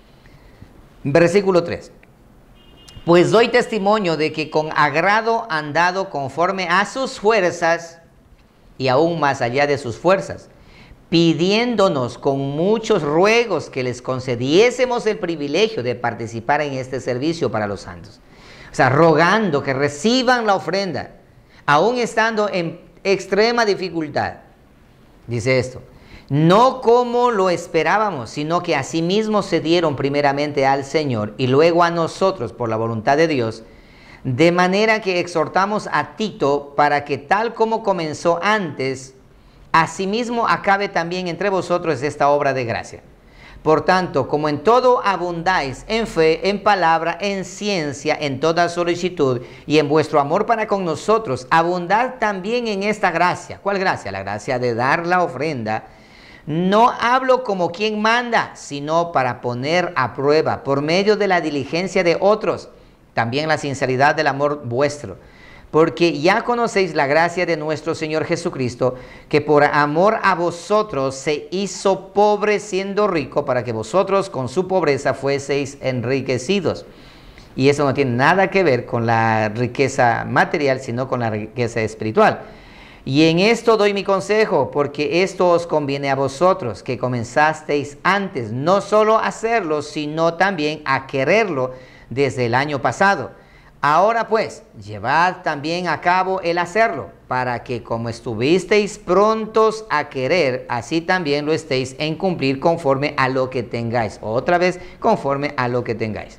Versículo 3. Pues doy testimonio de que con agrado han dado conforme a sus fuerzas y aún más allá de sus fuerzas, pidiéndonos con muchos ruegos que les concediésemos el privilegio de participar en este servicio para los santos. O sea, rogando que reciban la ofrenda, aún estando en extrema dificultad. Dice esto, no como lo esperábamos, sino que asimismo se dieron primeramente al Señor y luego a nosotros por la voluntad de Dios, de manera que exhortamos a Tito para que tal como comenzó antes, asimismo acabe también entre vosotros esta obra de gracia. Por tanto, como en todo abundáis en fe, en palabra, en ciencia, en toda solicitud y en vuestro amor para con nosotros, abundad también en esta gracia. ¿Cuál gracia? La gracia de dar la ofrenda. No hablo como quien manda, sino para poner a prueba, por medio de la diligencia de otros, también la sinceridad del amor vuestro. Porque ya conocéis la gracia de nuestro Señor Jesucristo, que por amor a vosotros se hizo pobre siendo rico, para que vosotros con su pobreza fueseis enriquecidos. Y eso no tiene nada que ver con la riqueza material, sino con la riqueza espiritual. Y en esto doy mi consejo, porque esto os conviene a vosotros, que comenzasteis antes, no solo a hacerlo, sino también a quererlo desde el año pasado. Ahora pues, llevad también a cabo el hacerlo, para que como estuvisteis prontos a querer, así también lo estéis en cumplir conforme a lo que tengáis. Otra vez, conforme a lo que tengáis.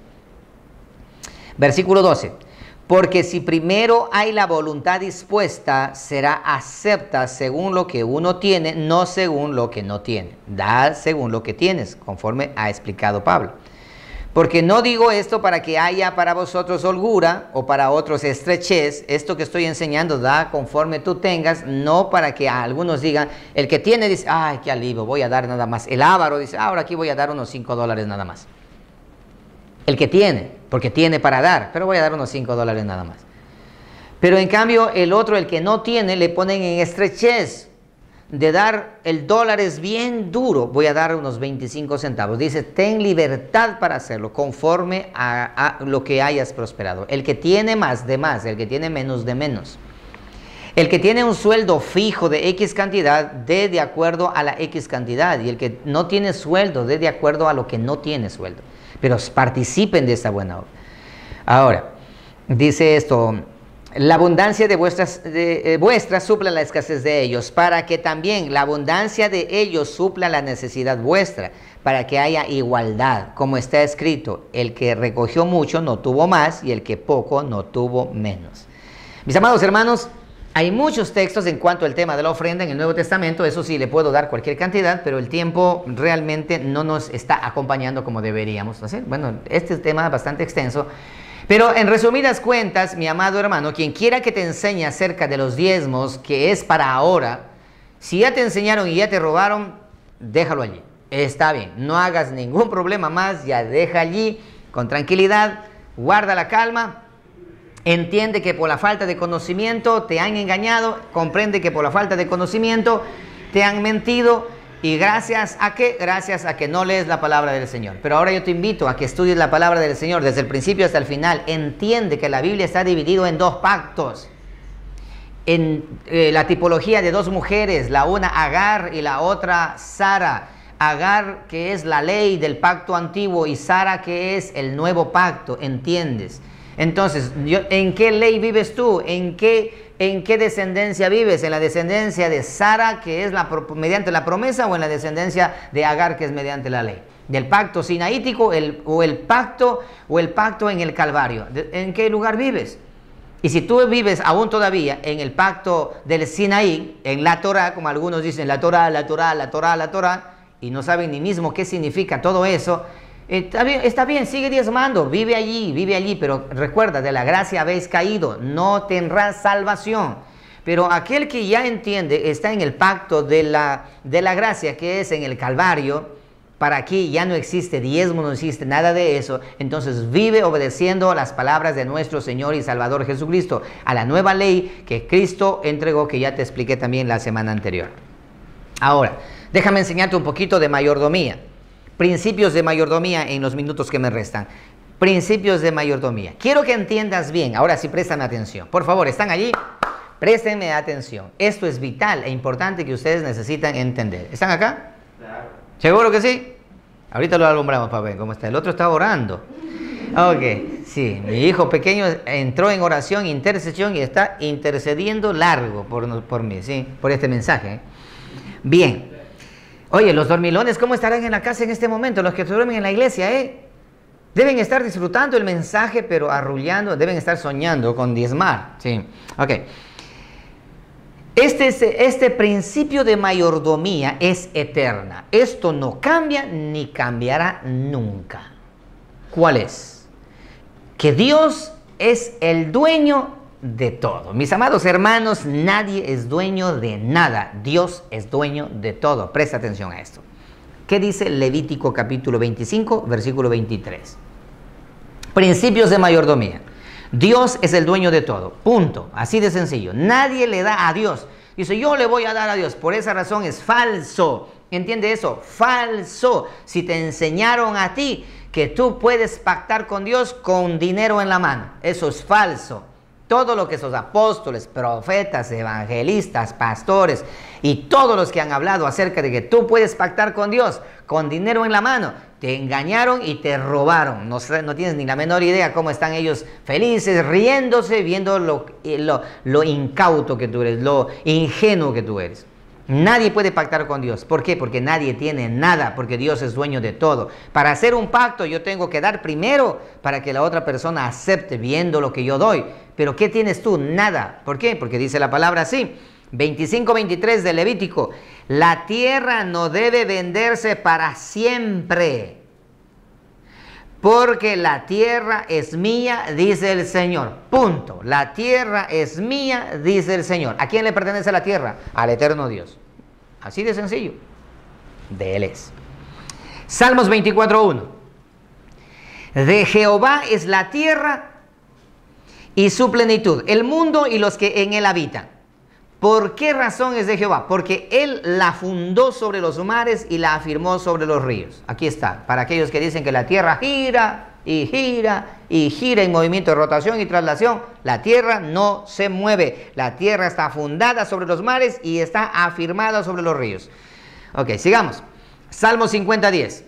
Versículo 12. Porque si primero hay la voluntad dispuesta, será acepta según lo que uno tiene, no según lo que no tiene. Da según lo que tienes, conforme ha explicado Pablo. Porque no digo esto para que haya para vosotros holgura o para otros estrechez. Esto que estoy enseñando da conforme tú tengas, no para que a algunos digan, el que tiene dice, ay, qué alivio, voy a dar nada más. El avaro dice, ahora aquí voy a dar unos $5 nada más. El que tiene, porque tiene para dar, pero voy a dar unos $5 nada más. Pero en cambio el otro, el que no tiene, le ponen en estrechez. De dar el dólar es bien duro, voy a dar unos 25 centavos. Dice, ten libertad para hacerlo conforme a lo que hayas prosperado. El que tiene más, de más. El que tiene menos, de menos. El que tiene un sueldo fijo de X cantidad, dé de acuerdo a la X cantidad. Y el que no tiene sueldo, dé de acuerdo a lo que no tiene sueldo. Pero participen de esta buena obra. Ahora, dice esto, la abundancia de vuestras supla la escasez de ellos, para que también la abundancia de ellos supla la necesidad vuestra, para que haya igualdad, como está escrito, el que recogió mucho no tuvo más, y el que poco no tuvo menos. Mis amados hermanos, hay muchos textos en cuanto al tema de la ofrenda en el Nuevo Testamento. Eso sí, le puedo dar cualquier cantidad, pero el tiempo realmente no nos está acompañando como deberíamos hacer. Bueno, este tema es bastante extenso. Pero en resumidas cuentas, mi amado hermano, quien quiera que te enseñe acerca de los diezmos, que es para ahora, si ya te enseñaron y ya te robaron, déjalo allí. Está bien, no hagas ningún problema más, ya deja allí con tranquilidad, guarda la calma, entiende que por la falta de conocimiento te han engañado, comprende que por la falta de conocimiento te han mentido. ¿Y gracias a qué? Gracias a que no lees la palabra del Señor. Pero ahora yo te invito a que estudies la palabra del Señor desde el principio hasta el final. Entiende que la Biblia está dividida en dos pactos. En la tipología de dos mujeres, la una Agar y la otra Sara. Agar, que es la ley del pacto antiguo, y Sara, que es el nuevo pacto. ¿Entiendes? Entonces, ¿en qué ley vives tú? ¿En qué descendencia vives? ¿En la descendencia de Sara, que es mediante la promesa, o en la descendencia de Agar, que es mediante la ley? ¿Del pacto sinaítico o el pacto en el Calvario? ¿En qué lugar vives? Y si tú vives aún todavía en el pacto del Sinaí, en la Torá, como algunos dicen, la Torá, y no saben ni mismo qué significa todo eso, está bien, sigue diezmando, vive allí, pero recuerda, de la gracia habéis caído, no tendrás salvación. Pero aquel que ya entiende, está en el pacto de la gracia, que es en el Calvario. Para aquí ya no existe diezmo, no existe nada de eso. Entonces vive obedeciendo las palabras de nuestro Señor y Salvador Jesucristo, a la nueva ley que Cristo entregó, que ya te expliqué también la semana anterior. Ahora, déjame enseñarte un poquito de mayordomía. Principios de mayordomía en los minutos que me restan. Principios de mayordomía. Quiero que entiendas bien. Ahora sí, préstame atención. Por favor, ¿están allí? Préstenme atención. Esto es vital e importante que ustedes necesitan entender. ¿Están acá? Claro. ¿Seguro que sí? Ahorita lo alumbramos para ver cómo está. El otro está orando. Ok, sí. Mi hijo pequeño entró en oración, intercesión y está intercediendo largo por mí, ¿sí? Por este mensaje. Bien. Oye, los dormilones, ¿cómo estarán en la casa en este momento? Los que duermen en la iglesia, deben estar disfrutando el mensaje, pero arrullando, deben estar soñando con diezmar. Sí. Ok. Este principio de mayordomía es eterna. Esto no cambia ni cambiará nunca. ¿Cuál es? Que Dios es el dueño de todo. Mis amados hermanos, nadie es dueño de nada. Dios es dueño de todo. Presta atención a esto. ¿Qué dice Levítico capítulo 25, versículo 23? Principios de mayordomía. Dios es el dueño de todo, punto, así de sencillo. Nadie le da a Dios. Dice, yo le voy a dar a Dios. Por esa razón es falso. ¿Entiende eso? Falso. Si te enseñaron a ti que tú puedes pactar con Dios con dinero en la mano, eso es falso. Todo lo que esos apóstoles, profetas, evangelistas, pastores y todos los que han hablado acerca de que tú puedes pactar con Dios con dinero en la mano, te engañaron y te robaron. No tienes ni la menor idea cómo están ellos felices, riéndose, viendo lo incauto que tú eres, lo ingenuo que tú eres. Nadie puede pactar con Dios. ¿Por qué? Porque nadie tiene nada, porque Dios es dueño de todo. Para hacer un pacto yo tengo que dar primero para que la otra persona acepte viendo lo que yo doy. Pero ¿qué tienes tú? Nada. ¿Por qué? Porque dice la palabra así, 25:23 de Levítico, la tierra no debe venderse para siempre, porque la tierra es mía, dice el Señor. Punto. La tierra es mía, dice el Señor. ¿A quién le pertenece la tierra? Al eterno Dios. Así de sencillo. De Él es. Salmos 24:1. De Jehová es la tierra y su plenitud, el mundo y los que en él habitan. ¿Por qué razón es de Jehová? Porque Él la fundó sobre los mares y la afirmó sobre los ríos. Aquí está, para aquellos que dicen que la tierra gira y gira y gira en movimiento de rotación y traslación. La tierra no se mueve. La tierra está fundada sobre los mares y está afirmada sobre los ríos. Ok, sigamos. Salmo 50:10.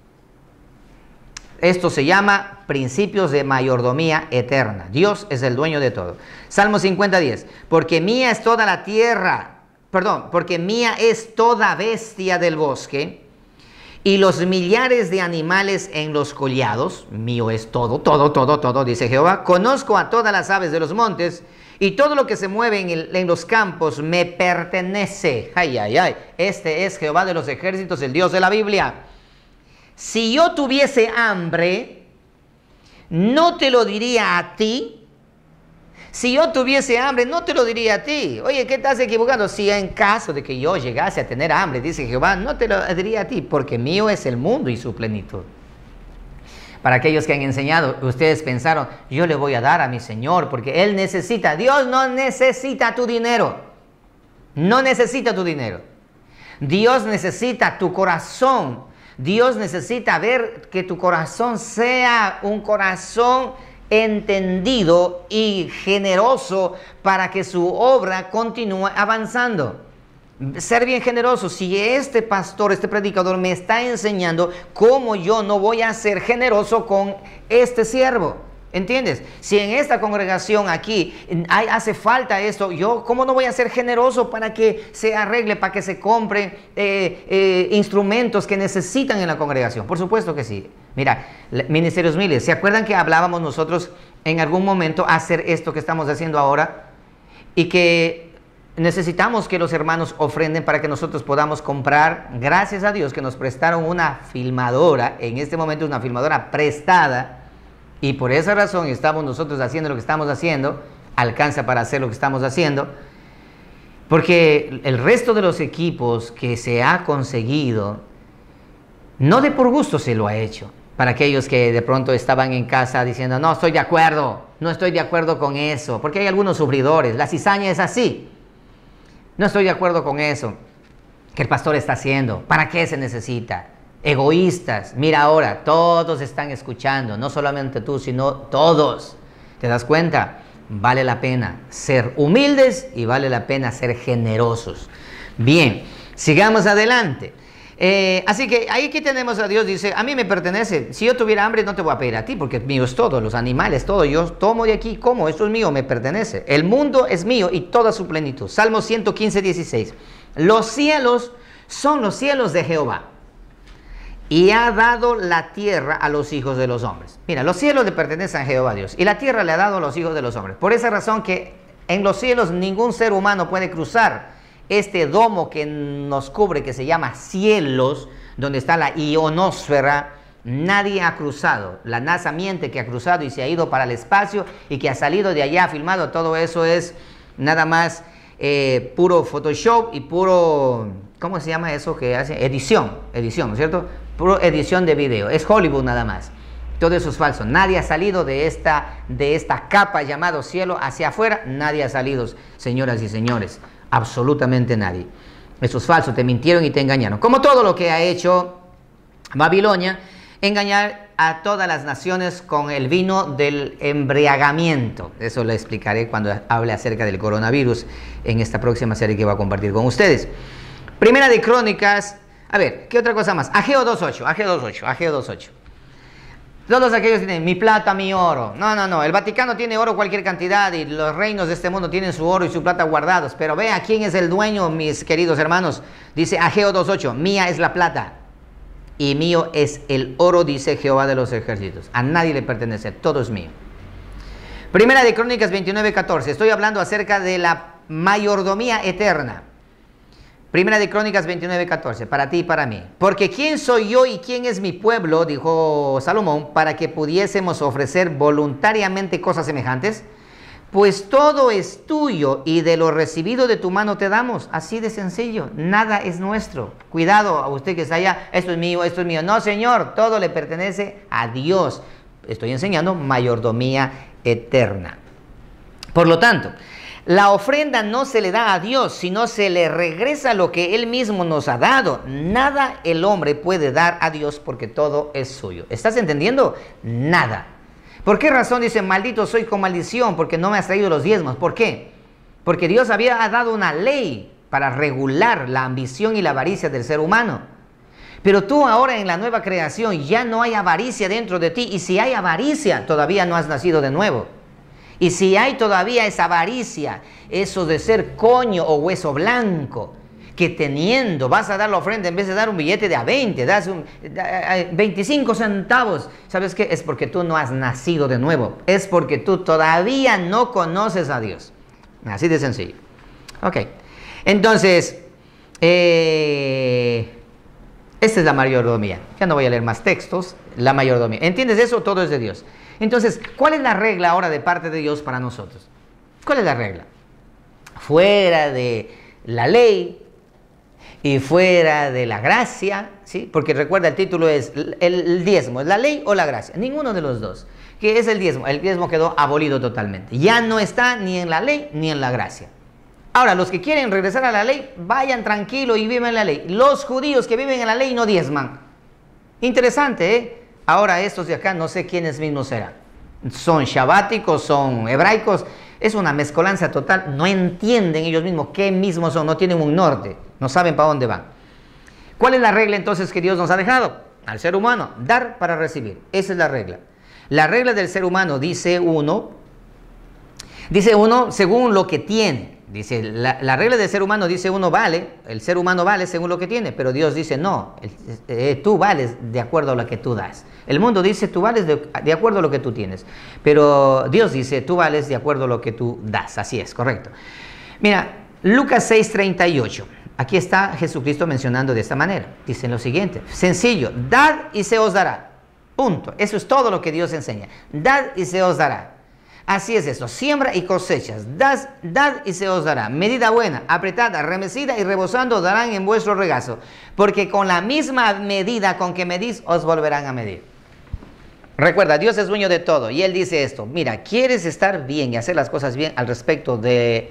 Esto se llama principios de mayordomía eterna. Dios es el dueño de todo. Salmo 50:10. Porque mía es toda la tierra, porque mía es toda bestia del bosque y los millares de animales en los collados. Mío es todo, dice Jehová. Conozco a todas las aves de los montes y todo lo que se mueve en los campos me pertenece. Ay, ay, ay. Este es Jehová de los ejércitos, el Dios de la Biblia. Si yo tuviese hambre, no te lo diría a ti. Si yo tuviese hambre, no te lo diría a ti. Oye, ¿qué estás equivocando? Si en caso de que yo llegase a tener hambre, dice Jehová, no te lo diría a ti, porque mío es el mundo y su plenitud. Para aquellos que han enseñado, ustedes pensaron, yo le voy a dar a mi Señor, porque Él necesita. Dios no necesita tu dinero. No necesita tu dinero. Dios necesita tu corazón. Dios necesita ver que tu corazón sea un corazón entendido y generoso para que su obra continúe avanzando. Ser bien generoso. Si este pastor, este predicador me está enseñando cómo yo no voy a ser generoso con este siervo, ¿entiendes? Si en esta congregación aquí hace falta esto, yo cómo no voy a ser generoso para que se arregle, para que se compren instrumentos que necesitan en la congregación. Por supuesto que sí. Mira, Ministerios Miles, ¿se acuerdan que hablábamos nosotros en algún momento hacer esto que estamos haciendo ahora? Y que necesitamos que los hermanos ofrenden para que nosotros podamos comprar. Gracias a Dios que nos prestaron una filmadora, en este momento una filmadora prestada, y por esa razón estamos nosotros haciendo lo que estamos haciendo, alcanza para hacer lo que estamos haciendo. Porque el resto de los equipos que se ha conseguido, no de por gusto se lo ha hecho. Para aquellos que de pronto estaban en casa diciendo, no estoy de acuerdo, no estoy de acuerdo con eso. Porque hay algunos sufridores, la cizaña es así. No estoy de acuerdo con eso que el pastor está haciendo. ¿Para qué se necesita? Egoístas. Mira ahora, todos están escuchando, no solamente tú, sino todos. ¿Te das cuenta? Vale la pena ser humildes y vale la pena ser generosos. Bien, sigamos adelante. Así que ahí aquí tenemos a Dios, dice, a mí me pertenece. Si yo tuviera hambre no te voy a pedir a ti, porque mío es todo, los animales, todo. Yo tomo de aquí, como, esto es mío, me pertenece. El mundo es mío y toda su plenitud. Salmo 115, 16. Los cielos son los cielos de Jehová, y ha dado la tierra a los hijos de los hombres. Mira, los cielos le pertenecen a Jehová Dios, y la tierra le ha dado a los hijos de los hombres. Por esa razón que en los cielos ningún ser humano puede cruzar este domo que nos cubre, que se llama cielos, donde está la ionosfera. Nadie ha cruzado. La NASA miente que ha cruzado y se ha ido para el espacio y que ha salido de allá, ha filmado. Todo eso es nada más puro Photoshop y puro, ¿cómo se llama eso que hace? Edición, ¿no es cierto? Puro edición de video. Es Hollywood nada más. Todo eso es falso. Nadie ha salido de esta capa llamado cielo hacia afuera. Nadie ha salido, señoras y señores. Absolutamente nadie. Eso es falso. Te mintieron y te engañaron. Como todo lo que ha hecho Babilonia, engañar a todas las naciones con el vino del embriagamiento. Eso lo explicaré cuando hable acerca del coronavirus en esta próxima serie que voy a compartir con ustedes. Primera de Crónicas. A ver, ¿qué otra cosa más? Ageo 2.8. Todos aquellos tienen mi plata, mi oro. No. El Vaticano tiene oro cualquier cantidad y los reinos de este mundo tienen su oro y su plata guardados. Pero vea quién es el dueño, mis queridos hermanos. Dice Ageo 2.8. Mía es la plata y mío es el oro, dice Jehová de los ejércitos. A nadie le pertenece, todo es mío. Primera de Crónicas 29.14. Estoy hablando acerca de la mayordomía eterna. Primera de Crónicas 29.14, para ti y para mí. Porque ¿quién soy yo y quién es mi pueblo? Dijo Salomón, para que pudiésemos ofrecer voluntariamente cosas semejantes. Pues todo es tuyo y de lo recibido de tu mano te damos. Así de sencillo, nada es nuestro. Cuidado a usted que está allá, esto es mío, esto es mío. No, Señor, todo le pertenece a Dios. Estoy enseñando mayordomía eterna. Por lo tanto, la ofrenda no se le da a Dios, sino se le regresa lo que Él mismo nos ha dado. Nada el hombre puede dar a Dios porque todo es suyo. ¿Estás entendiendo? Nada. ¿Por qué razón dice, maldito soy con maldición? Porque no me has traído los diezmos. ¿Por qué? Porque Dios había dado una ley para regular la ambición y la avaricia del ser humano. Pero tú ahora en la nueva creación ya no hay avaricia dentro de ti. Y si hay avaricia, todavía no has nacido de nuevo. Y si hay todavía esa avaricia, eso de ser coño o hueso blanco, que teniendo vas a dar la ofrenda en vez de dar un billete de a 20, das 25 centavos. ¿Sabes qué? Es porque tú no has nacido de nuevo. Es porque tú todavía no conoces a Dios. Así de sencillo. Ok. Entonces, esta es la mayordomía. Ya no voy a leer más textos. La mayordomía. ¿Entiendes eso? Todo es de Dios. Entonces, ¿cuál es la regla ahora de parte de Dios para nosotros? ¿Cuál es la regla? Fuera de la ley y fuera de la gracia, ¿sí? Porque recuerda, el título es el diezmo, ¿es la ley o la gracia? Ninguno de los dos. ¿Qué es el diezmo? El diezmo quedó abolido totalmente. Ya no está ni en la ley ni en la gracia. Ahora, los que quieren regresar a la ley, vayan tranquilos y viven la ley. Los judíos que viven en la ley no diezman. Interesante, ¿eh? Ahora estos de acá no sé quiénes mismos serán. Son shabáticos, son hebraicos. Es una mezcolanza total. No entienden ellos mismos qué mismos son. No tienen un norte. No saben para dónde van. ¿Cuál es la regla entonces que Dios nos ha dejado? Al ser humano, dar para recibir. Esa es la regla. La regla del ser humano dice uno según lo que tiene. Dice, la regla del ser humano dice uno vale, el ser humano vale según lo que tiene, pero Dios dice no, tú vales de acuerdo a lo que tú das. El mundo dice tú vales de acuerdo a lo que tú tienes, pero Dios dice tú vales de acuerdo a lo que tú das. Así es, correcto. Mira, Lucas 6:38, aquí está Jesucristo mencionando de esta manera. Dice lo siguiente, sencillo, dad y se os dará. Punto. Eso es todo lo que Dios enseña. Dad y se os dará. Así es esto, siembra y cosechas, dad y se os dará, medida buena, apretada, remecida y rebosando darán en vuestro regazo, porque con la misma medida con que medís os volverán a medir. Recuerda, Dios es dueño de todo y Él dice esto, mira, ¿quieres estar bien y hacer las cosas bien al respecto de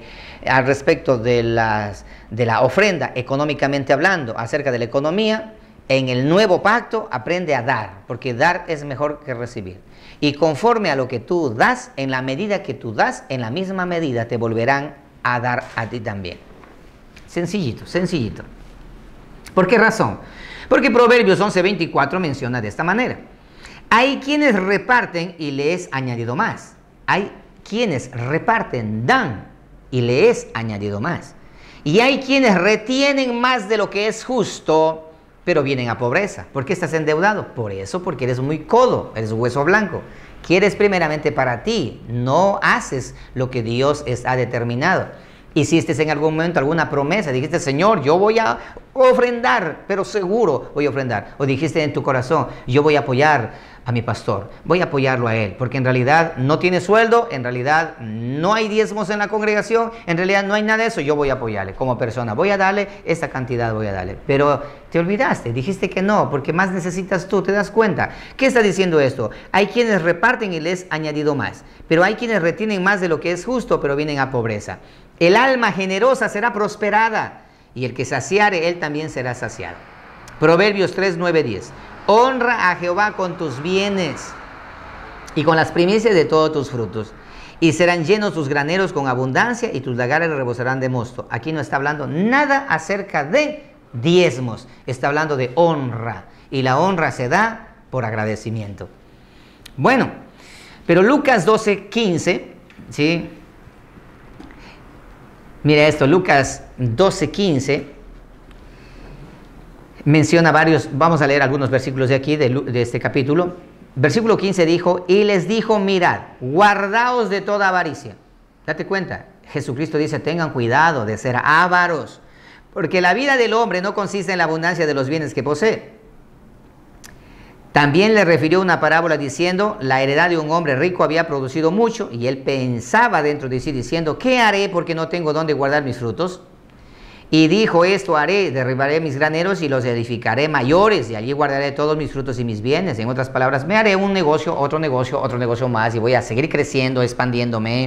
la ofrenda, económicamente hablando, acerca de la economía? En el nuevo pacto aprende a dar, porque dar es mejor que recibir. Y conforme a lo que tú das, en la medida que tú das, en la misma medida te volverán a dar a ti también. Sencillito, sencillito. ¿Por qué razón? Porque Proverbios 11:24 menciona de esta manera. Hay quienes reparten y le es añadido más. Hay quienes reparten, dan y le es añadido más. Y hay quienes retienen más de lo que es justo, pero vienen a pobreza. ¿Por qué estás endeudado? Por eso, porque eres muy codo, eres hueso blanco. Quieres primeramente para ti, no haces lo que Dios ha determinado. Hiciste en algún momento alguna promesa, dijiste, Señor, yo voy a ofrendar, pero seguro voy a ofrendar. O dijiste en tu corazón, yo voy a apoyar a mi pastor, voy a apoyarlo a él, porque en realidad no tiene sueldo, en realidad no hay diezmos en la congregación, en realidad no hay nada de eso, yo voy a apoyarle como persona, voy a darle esta cantidad, voy a darle. Pero te olvidaste, dijiste que no, porque más necesitas tú, ¿te das cuenta? ¿Qué está diciendo esto? Hay quienes reparten y les añadido más, pero hay quienes retienen más de lo que es justo, pero vienen a pobreza. El alma generosa será prosperada, y el que saciare, él también será saciado. Proverbios 3, 9, 10. Honra a Jehová con tus bienes y con las primicias de todos tus frutos, y serán llenos tus graneros con abundancia, y tus lagares rebosarán de mosto. Aquí no está hablando nada acerca de diezmos, está hablando de honra, y la honra se da por agradecimiento. Bueno, pero Lucas 12, 15, ¿sí? Mira esto, Lucas 12, 15. Menciona varios, vamos a leer algunos versículos de aquí, de este capítulo. Versículo 15 dijo, y les dijo, mirad, guardaos de toda avaricia. Date cuenta, Jesucristo dice, tengan cuidado de ser ávaros, porque la vida del hombre no consiste en la abundancia de los bienes que posee. También le refirió una parábola diciendo, la heredad de un hombre rico había producido mucho, y él pensaba dentro de sí diciendo, ¿qué haré porque no tengo dónde guardar mis frutos? Y dijo, esto haré, derribaré mis graneros y los edificaré mayores, y allí guardaré todos mis frutos y mis bienes. En otras palabras, me haré un negocio, otro negocio más, y voy a seguir creciendo, expandiéndome.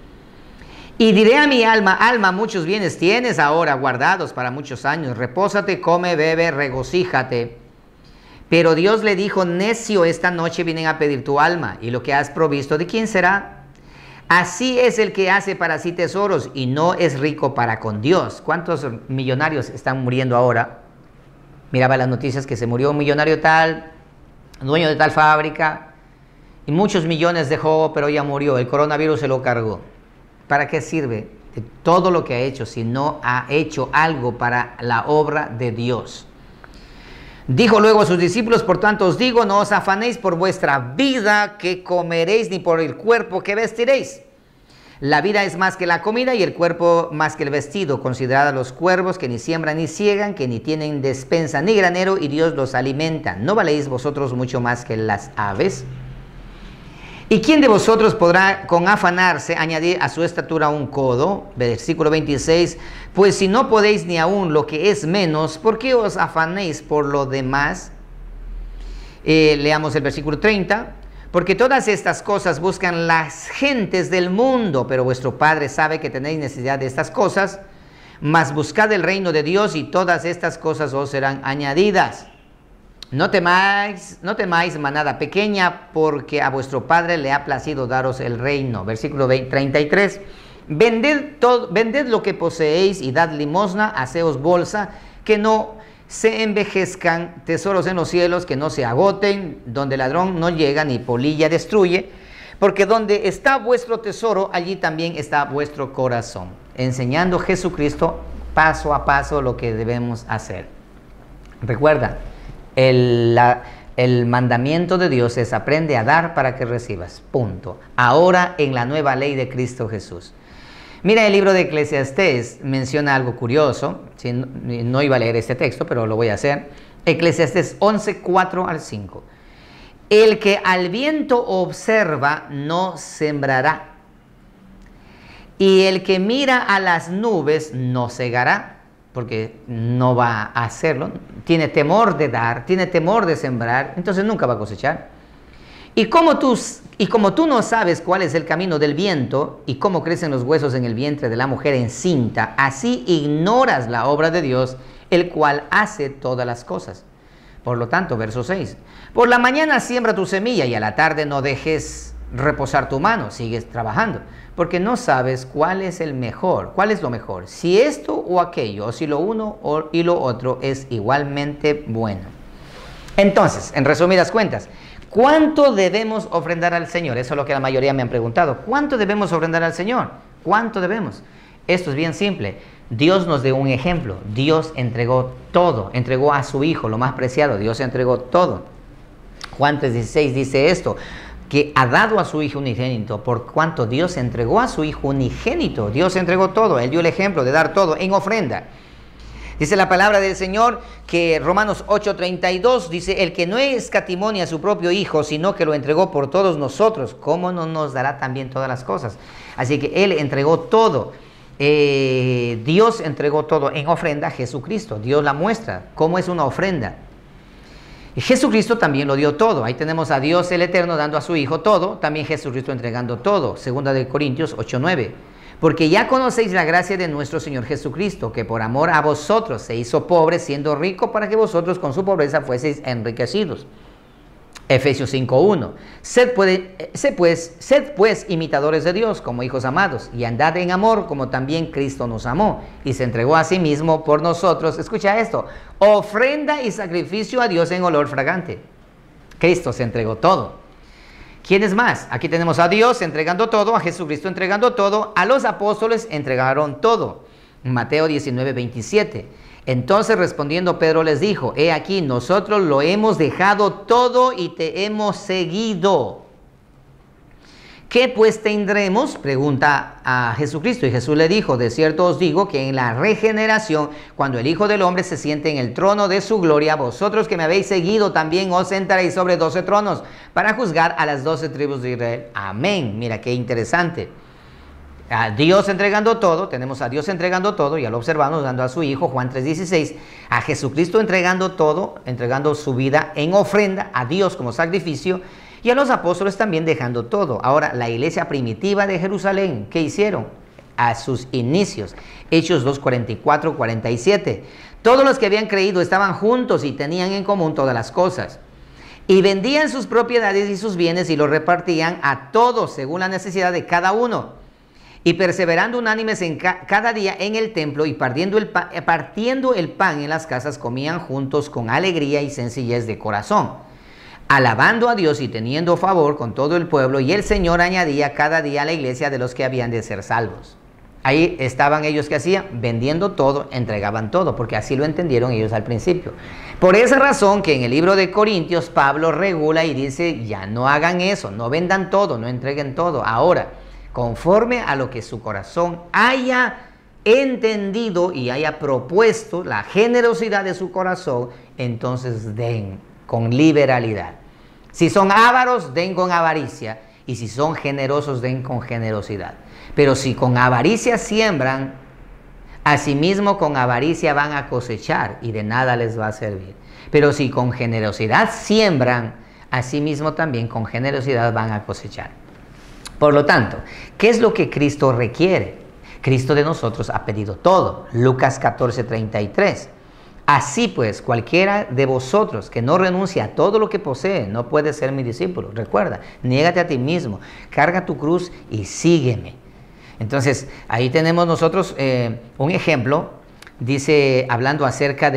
Y diré a mi alma, alma, muchos bienes tienes ahora guardados para muchos años, repósate, come, bebe, regocíjate. Pero Dios le dijo, necio, esta noche vienen a pedir tu alma, y lo que has provisto, ¿de quién será? Así es el que hace para sí tesoros y no es rico para con Dios. ¿Cuántos millonarios están muriendo ahora? Miraba las noticias que se murió un millonario tal, dueño de tal fábrica, y muchos millones dejó, pero ya murió. El coronavirus se lo cargó. ¿Para qué sirve de todo lo que ha hecho si no ha hecho algo para la obra de Dios? Dijo luego a sus discípulos, por tanto os digo, no os afanéis por vuestra vida que comeréis, ni por el cuerpo que vestiréis. La vida es más que la comida y el cuerpo más que el vestido. Considerad a los cuervos que ni siembran ni ciegan, que ni tienen despensa ni granero, y Dios los alimenta. ¿No valéis vosotros mucho más que las aves? ¿Y quién de vosotros podrá con afanarse añadir a su estatura un codo? Versículo 26, pues si no podéis ni aún lo que es menos, ¿por qué os afanéis por lo demás? Leamos el versículo 30, porque todas estas cosas buscan las gentes del mundo, pero vuestro Padre sabe que tenéis necesidad de estas cosas, mas buscad el reino de Dios y todas estas cosas os serán añadidas. No temáis, manada pequeña, porque a vuestro Padre le ha placido daros el reino. Versículo 33. Vended lo que poseéis y dad limosna, haceos bolsa, que no se envejezcan, tesoros en los cielos, que no se agoten, donde ladrón no llega ni polilla destruye, porque donde está vuestro tesoro, allí también está vuestro corazón. Enseñando Jesucristo paso a paso lo que debemos hacer. Recuerda, el mandamiento de Dios es aprende a dar para que recibas, punto. Ahora en la nueva ley de Cristo Jesús. Mira, el libro de Eclesiastés menciona algo curioso, ¿sí? No iba a leer este texto, pero lo voy a hacer. Eclesiastés 11, 4 al 5. El que al viento observa no sembrará, y el que mira a las nubes no segará, porque no va a hacerlo. Tiene temor de dar, tiene temor de sembrar, entonces nunca va a cosechar. Y como tú no sabes cuál es el camino del viento y cómo crecen los huesos en el vientre de la mujer encinta, así ignoras la obra de Dios, el cual hace todas las cosas. Por lo tanto, verso 6, por la mañana siembra tu semilla y a la tarde no dejes reposar tu mano, sigues trabajando, porque no sabes cuál es el mejor, cuál es lo mejor, si esto o aquello, o si lo uno y lo otro es igualmente bueno. Entonces, en resumidas cuentas, ¿cuánto debemos ofrendar al Señor? Eso es lo que la mayoría me han preguntado. ¿Cuánto debemos ofrendar al Señor? ¿Cuánto debemos? Esto es bien simple. Dios nos dio un ejemplo. Dios entregó todo. Entregó a su Hijo, lo más preciado. Dios entregó todo. Juan 3:16 dice esto, que ha dado a su Hijo unigénito, por cuanto Dios entregó a su Hijo unigénito. Dios entregó todo. Él dio el ejemplo de dar todo en ofrenda. Dice la palabra del Señor que Romanos 8:32 dice, el que no escatimó a su propio Hijo, sino que lo entregó por todos nosotros, ¿cómo no nos dará también todas las cosas? Así que Él entregó todo. Dios entregó todo en ofrenda a Jesucristo. Dios la muestra. ¿Cómo es una ofrenda? Y Jesucristo también lo dio todo. Ahí tenemos a Dios el Eterno dando a su Hijo todo. También Jesucristo entregando todo. Segunda de Corintios 8:9. Porque ya conocéis la gracia de nuestro Señor Jesucristo, que por amor a vosotros se hizo pobre, siendo rico, para que vosotros con su pobreza fueseis enriquecidos. Efesios 5:1. Sed pues imitadores de Dios como hijos amados, y andad en amor como también Cristo nos amó, y se entregó a sí mismo por nosotros. Escucha esto, ofrenda y sacrificio a Dios en olor fragante. Cristo se entregó todo. ¿Quién es más? Aquí tenemos a Dios entregando todo, a Jesucristo entregando todo, a los apóstoles entregaron todo. Mateo 19:27. Entonces respondiendo Pedro les dijo, he aquí, nosotros lo hemos dejado todo y te hemos seguido. ¿Qué pues tendremos? Pregunta a Jesucristo. Y Jesús le dijo, de cierto os digo que en la regeneración, cuando el Hijo del Hombre se siente en el trono de su gloria, vosotros que me habéis seguido también os sentaréis sobre 12 tronos para juzgar a las 12 tribus de Israel. Amén. Mira qué interesante. A Dios entregando todo, tenemos a Dios entregando todo, ya lo observamos, dando a su Hijo, Juan 3:16, a Jesucristo entregando todo, entregando su vida en ofrenda a Dios como sacrificio, y a los apóstoles también dejando todo. Ahora, la iglesia primitiva de Jerusalén, ¿qué hicieron? A sus inicios, Hechos 2:44-47, todos los que habían creído estaban juntos y tenían en común todas las cosas, y vendían sus propiedades y sus bienes y los repartían a todos según la necesidad de cada uno. Y perseverando unánimes cada día en el templo y partiendo el pan en las casas, comían juntos con alegría y sencillez de corazón, alabando a Dios y teniendo favor con todo el pueblo, y el Señor añadía cada día a la iglesia de los que habían de ser salvos. Ahí estaban ellos que hacían, vendiendo todo, entregaban todo, porque así lo entendieron ellos al principio. Por esa razón que en el libro de Corintios Pablo regula y dice, ya no hagan eso, no vendan todo, no entreguen todo. Ahora, conforme a lo que su corazón haya entendido y haya propuesto, la generosidad de su corazón, entonces den con liberalidad. Si son ávaros, den con avaricia, y si son generosos, den con generosidad. Pero si con avaricia siembran, asimismo con avaricia van a cosechar y de nada les va a servir. Pero si con generosidad siembran, asimismo también con generosidad van a cosechar. Por lo tanto, ¿qué es lo que Cristo requiere? Cristo de nosotros ha pedido todo. Lucas 14:33. Así pues, cualquiera de vosotros que no renuncie a todo lo que posee, no puede ser mi discípulo. Recuerda, niégate a ti mismo, carga tu cruz y sígueme. Entonces, ahí tenemos nosotros un ejemplo, dice, hablando acerca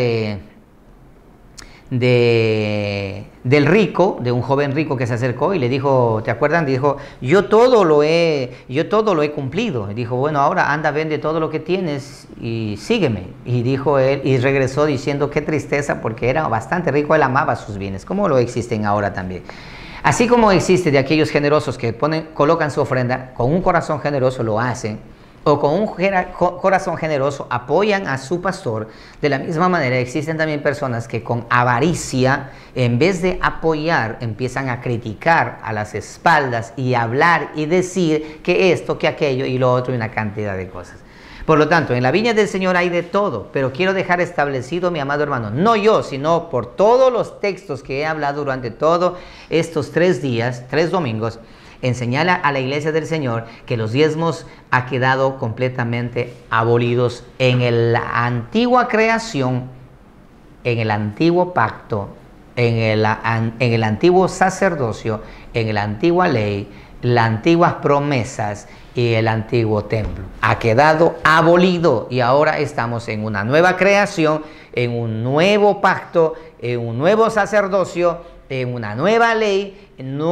del rico, de un joven rico que se acercó y le dijo, ¿te acuerdan? Dijo, yo todo lo he cumplido. Y dijo, bueno, ahora anda, vende todo lo que tienes y sígueme. Y dijo él, y regresó diciendo, qué tristeza, porque era bastante rico, él amaba sus bienes, como lo existen ahora también. Así como existe de aquellos generosos que colocan su ofrenda, con un corazón generoso lo hacen, o con un corazón generoso apoyan a su pastor. De la misma manera existen también personas que con avaricia, en vez de apoyar, empiezan a criticar a las espaldas y hablar y decir que esto, que aquello y lo otro y una cantidad de cosas. Por lo tanto, en la viña del Señor hay de todo, pero quiero dejar establecido, mi amado hermano, no yo, sino por todos los textos que he hablado durante todos estos 3 días, 3 domingos, enseñala a la iglesia del Señor que los diezmos ha quedado completamente abolidos en la antigua creación, en el antiguo pacto, en el antiguo sacerdocio, en la antigua ley, las antiguas promesas y el antiguo templo. Ha quedado abolido y ahora estamos en una nueva creación, en un nuevo pacto, en un nuevo sacerdocio, en una nueva ley,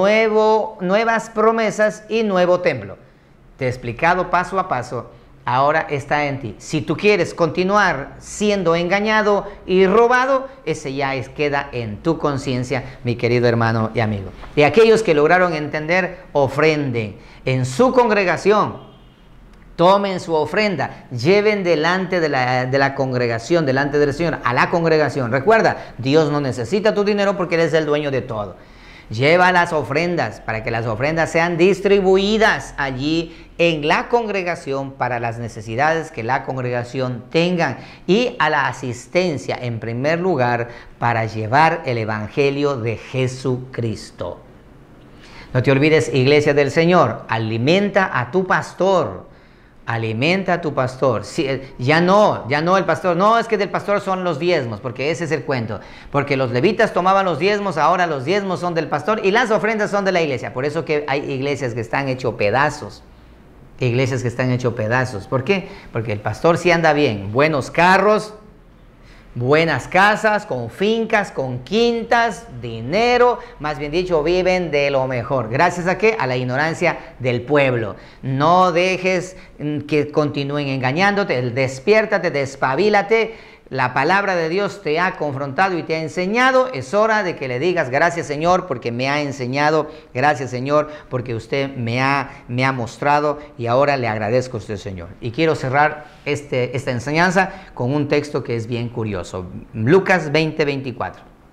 nuevas promesas y nuevo templo. Te he explicado paso a paso, ahora está en ti. Si tú quieres continuar siendo engañado y robado, ese ya queda en tu conciencia, mi querido hermano y amigo. Y aquellos que lograron entender, ofrenden en su congregación. Tomen su ofrenda, lleven delante de la congregación, delante del Señor, a la congregación. Recuerda, Dios no necesita tu dinero porque Él es el dueño de todo. Lleva las ofrendas para que las ofrendas sean distribuidas allí en la congregación para las necesidades que la congregación tengan y a la asistencia en primer lugar para llevar el evangelio de Jesucristo. No te olvides, iglesia del Señor, alimenta a tu pastor. Alimenta a tu pastor. Sí, ya no el pastor. No, es que del pastor son los diezmos, porque ese es el cuento. Porque los levitas tomaban los diezmos, ahora los diezmos son del pastor y las ofrendas son de la iglesia. Por eso que hay iglesias que están hechos pedazos. Iglesias que están hechos pedazos. ¿Por qué? Porque el pastor sí anda bien. Buenos carros, buenas casas, con fincas, con quintas, dinero, más bien dicho, viven de lo mejor. ¿Gracias a qué? A la ignorancia del pueblo. No dejes que continúen engañándote, despiértate, despabilate. La palabra de Dios te ha confrontado y te ha enseñado. Es hora de que le digas gracias, Señor, porque me ha enseñado. Gracias, Señor, porque usted me ha mostrado y ahora le agradezco a usted, Señor. Y quiero cerrar esta enseñanza con un texto que es bien curioso. Lucas 20:24.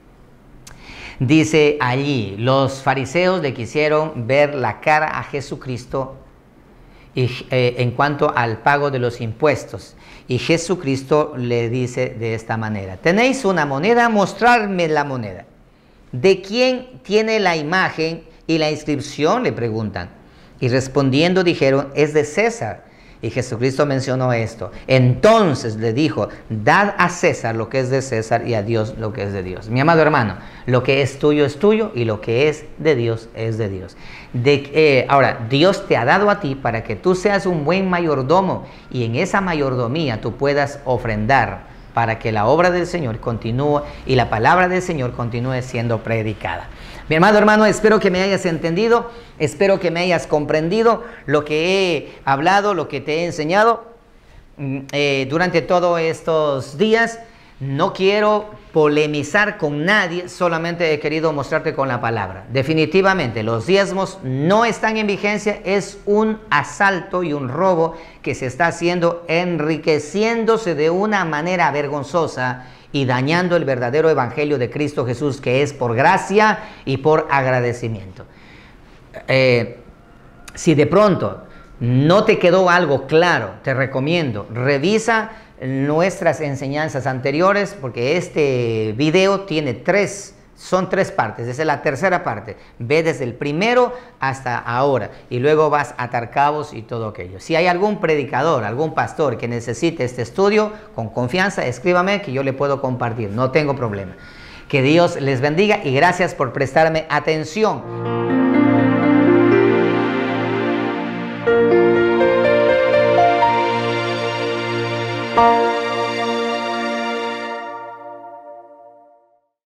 Dice allí, los fariseos le quisieron ver la cara a Jesucristo en cuanto al pago de los impuestos. Y Jesucristo le dice de esta manera: ¿tenéis una moneda? Mostradme la moneda. ¿De quién tiene la imagen y la inscripción?, le preguntan. Y respondiendo dijeron: es de César. Y Jesucristo mencionó esto. Entonces le dijo: dad a César lo que es de César y a Dios lo que es de Dios. Mi amado hermano, lo que es tuyo y lo que es de Dios es de Dios. Ahora, Dios te ha dado a ti para que tú seas un buen mayordomo y en esa mayordomía tú puedas ofrendar para que la obra del Señor continúe y la palabra del Señor continúe siendo predicada. Mi amado hermano, espero que me hayas entendido, espero que me hayas comprendido lo que he hablado, lo que te he enseñado durante todos estos días. No quiero polemizar con nadie, solamente he querido mostrarte con la palabra. Definitivamente, los diezmos no están en vigencia, es un asalto y un robo que se está haciendo, enriqueciéndose de una manera vergonzosa y dañando el verdadero evangelio de Cristo Jesús, que es por gracia y por agradecimiento. Si de pronto no te quedó algo claro, te recomiendo, revisa nuestras enseñanzas anteriores, porque este video tiene son tres partes. Esa es la tercera parte. Ve desde el primero hasta ahora y luego vas a atar cabos y todo aquello. Si hay algún predicador, algún pastor que necesite este estudio, con confianza, escríbame que yo le puedo compartir. No tengo problema. Que Dios les bendiga y gracias por prestarme atención.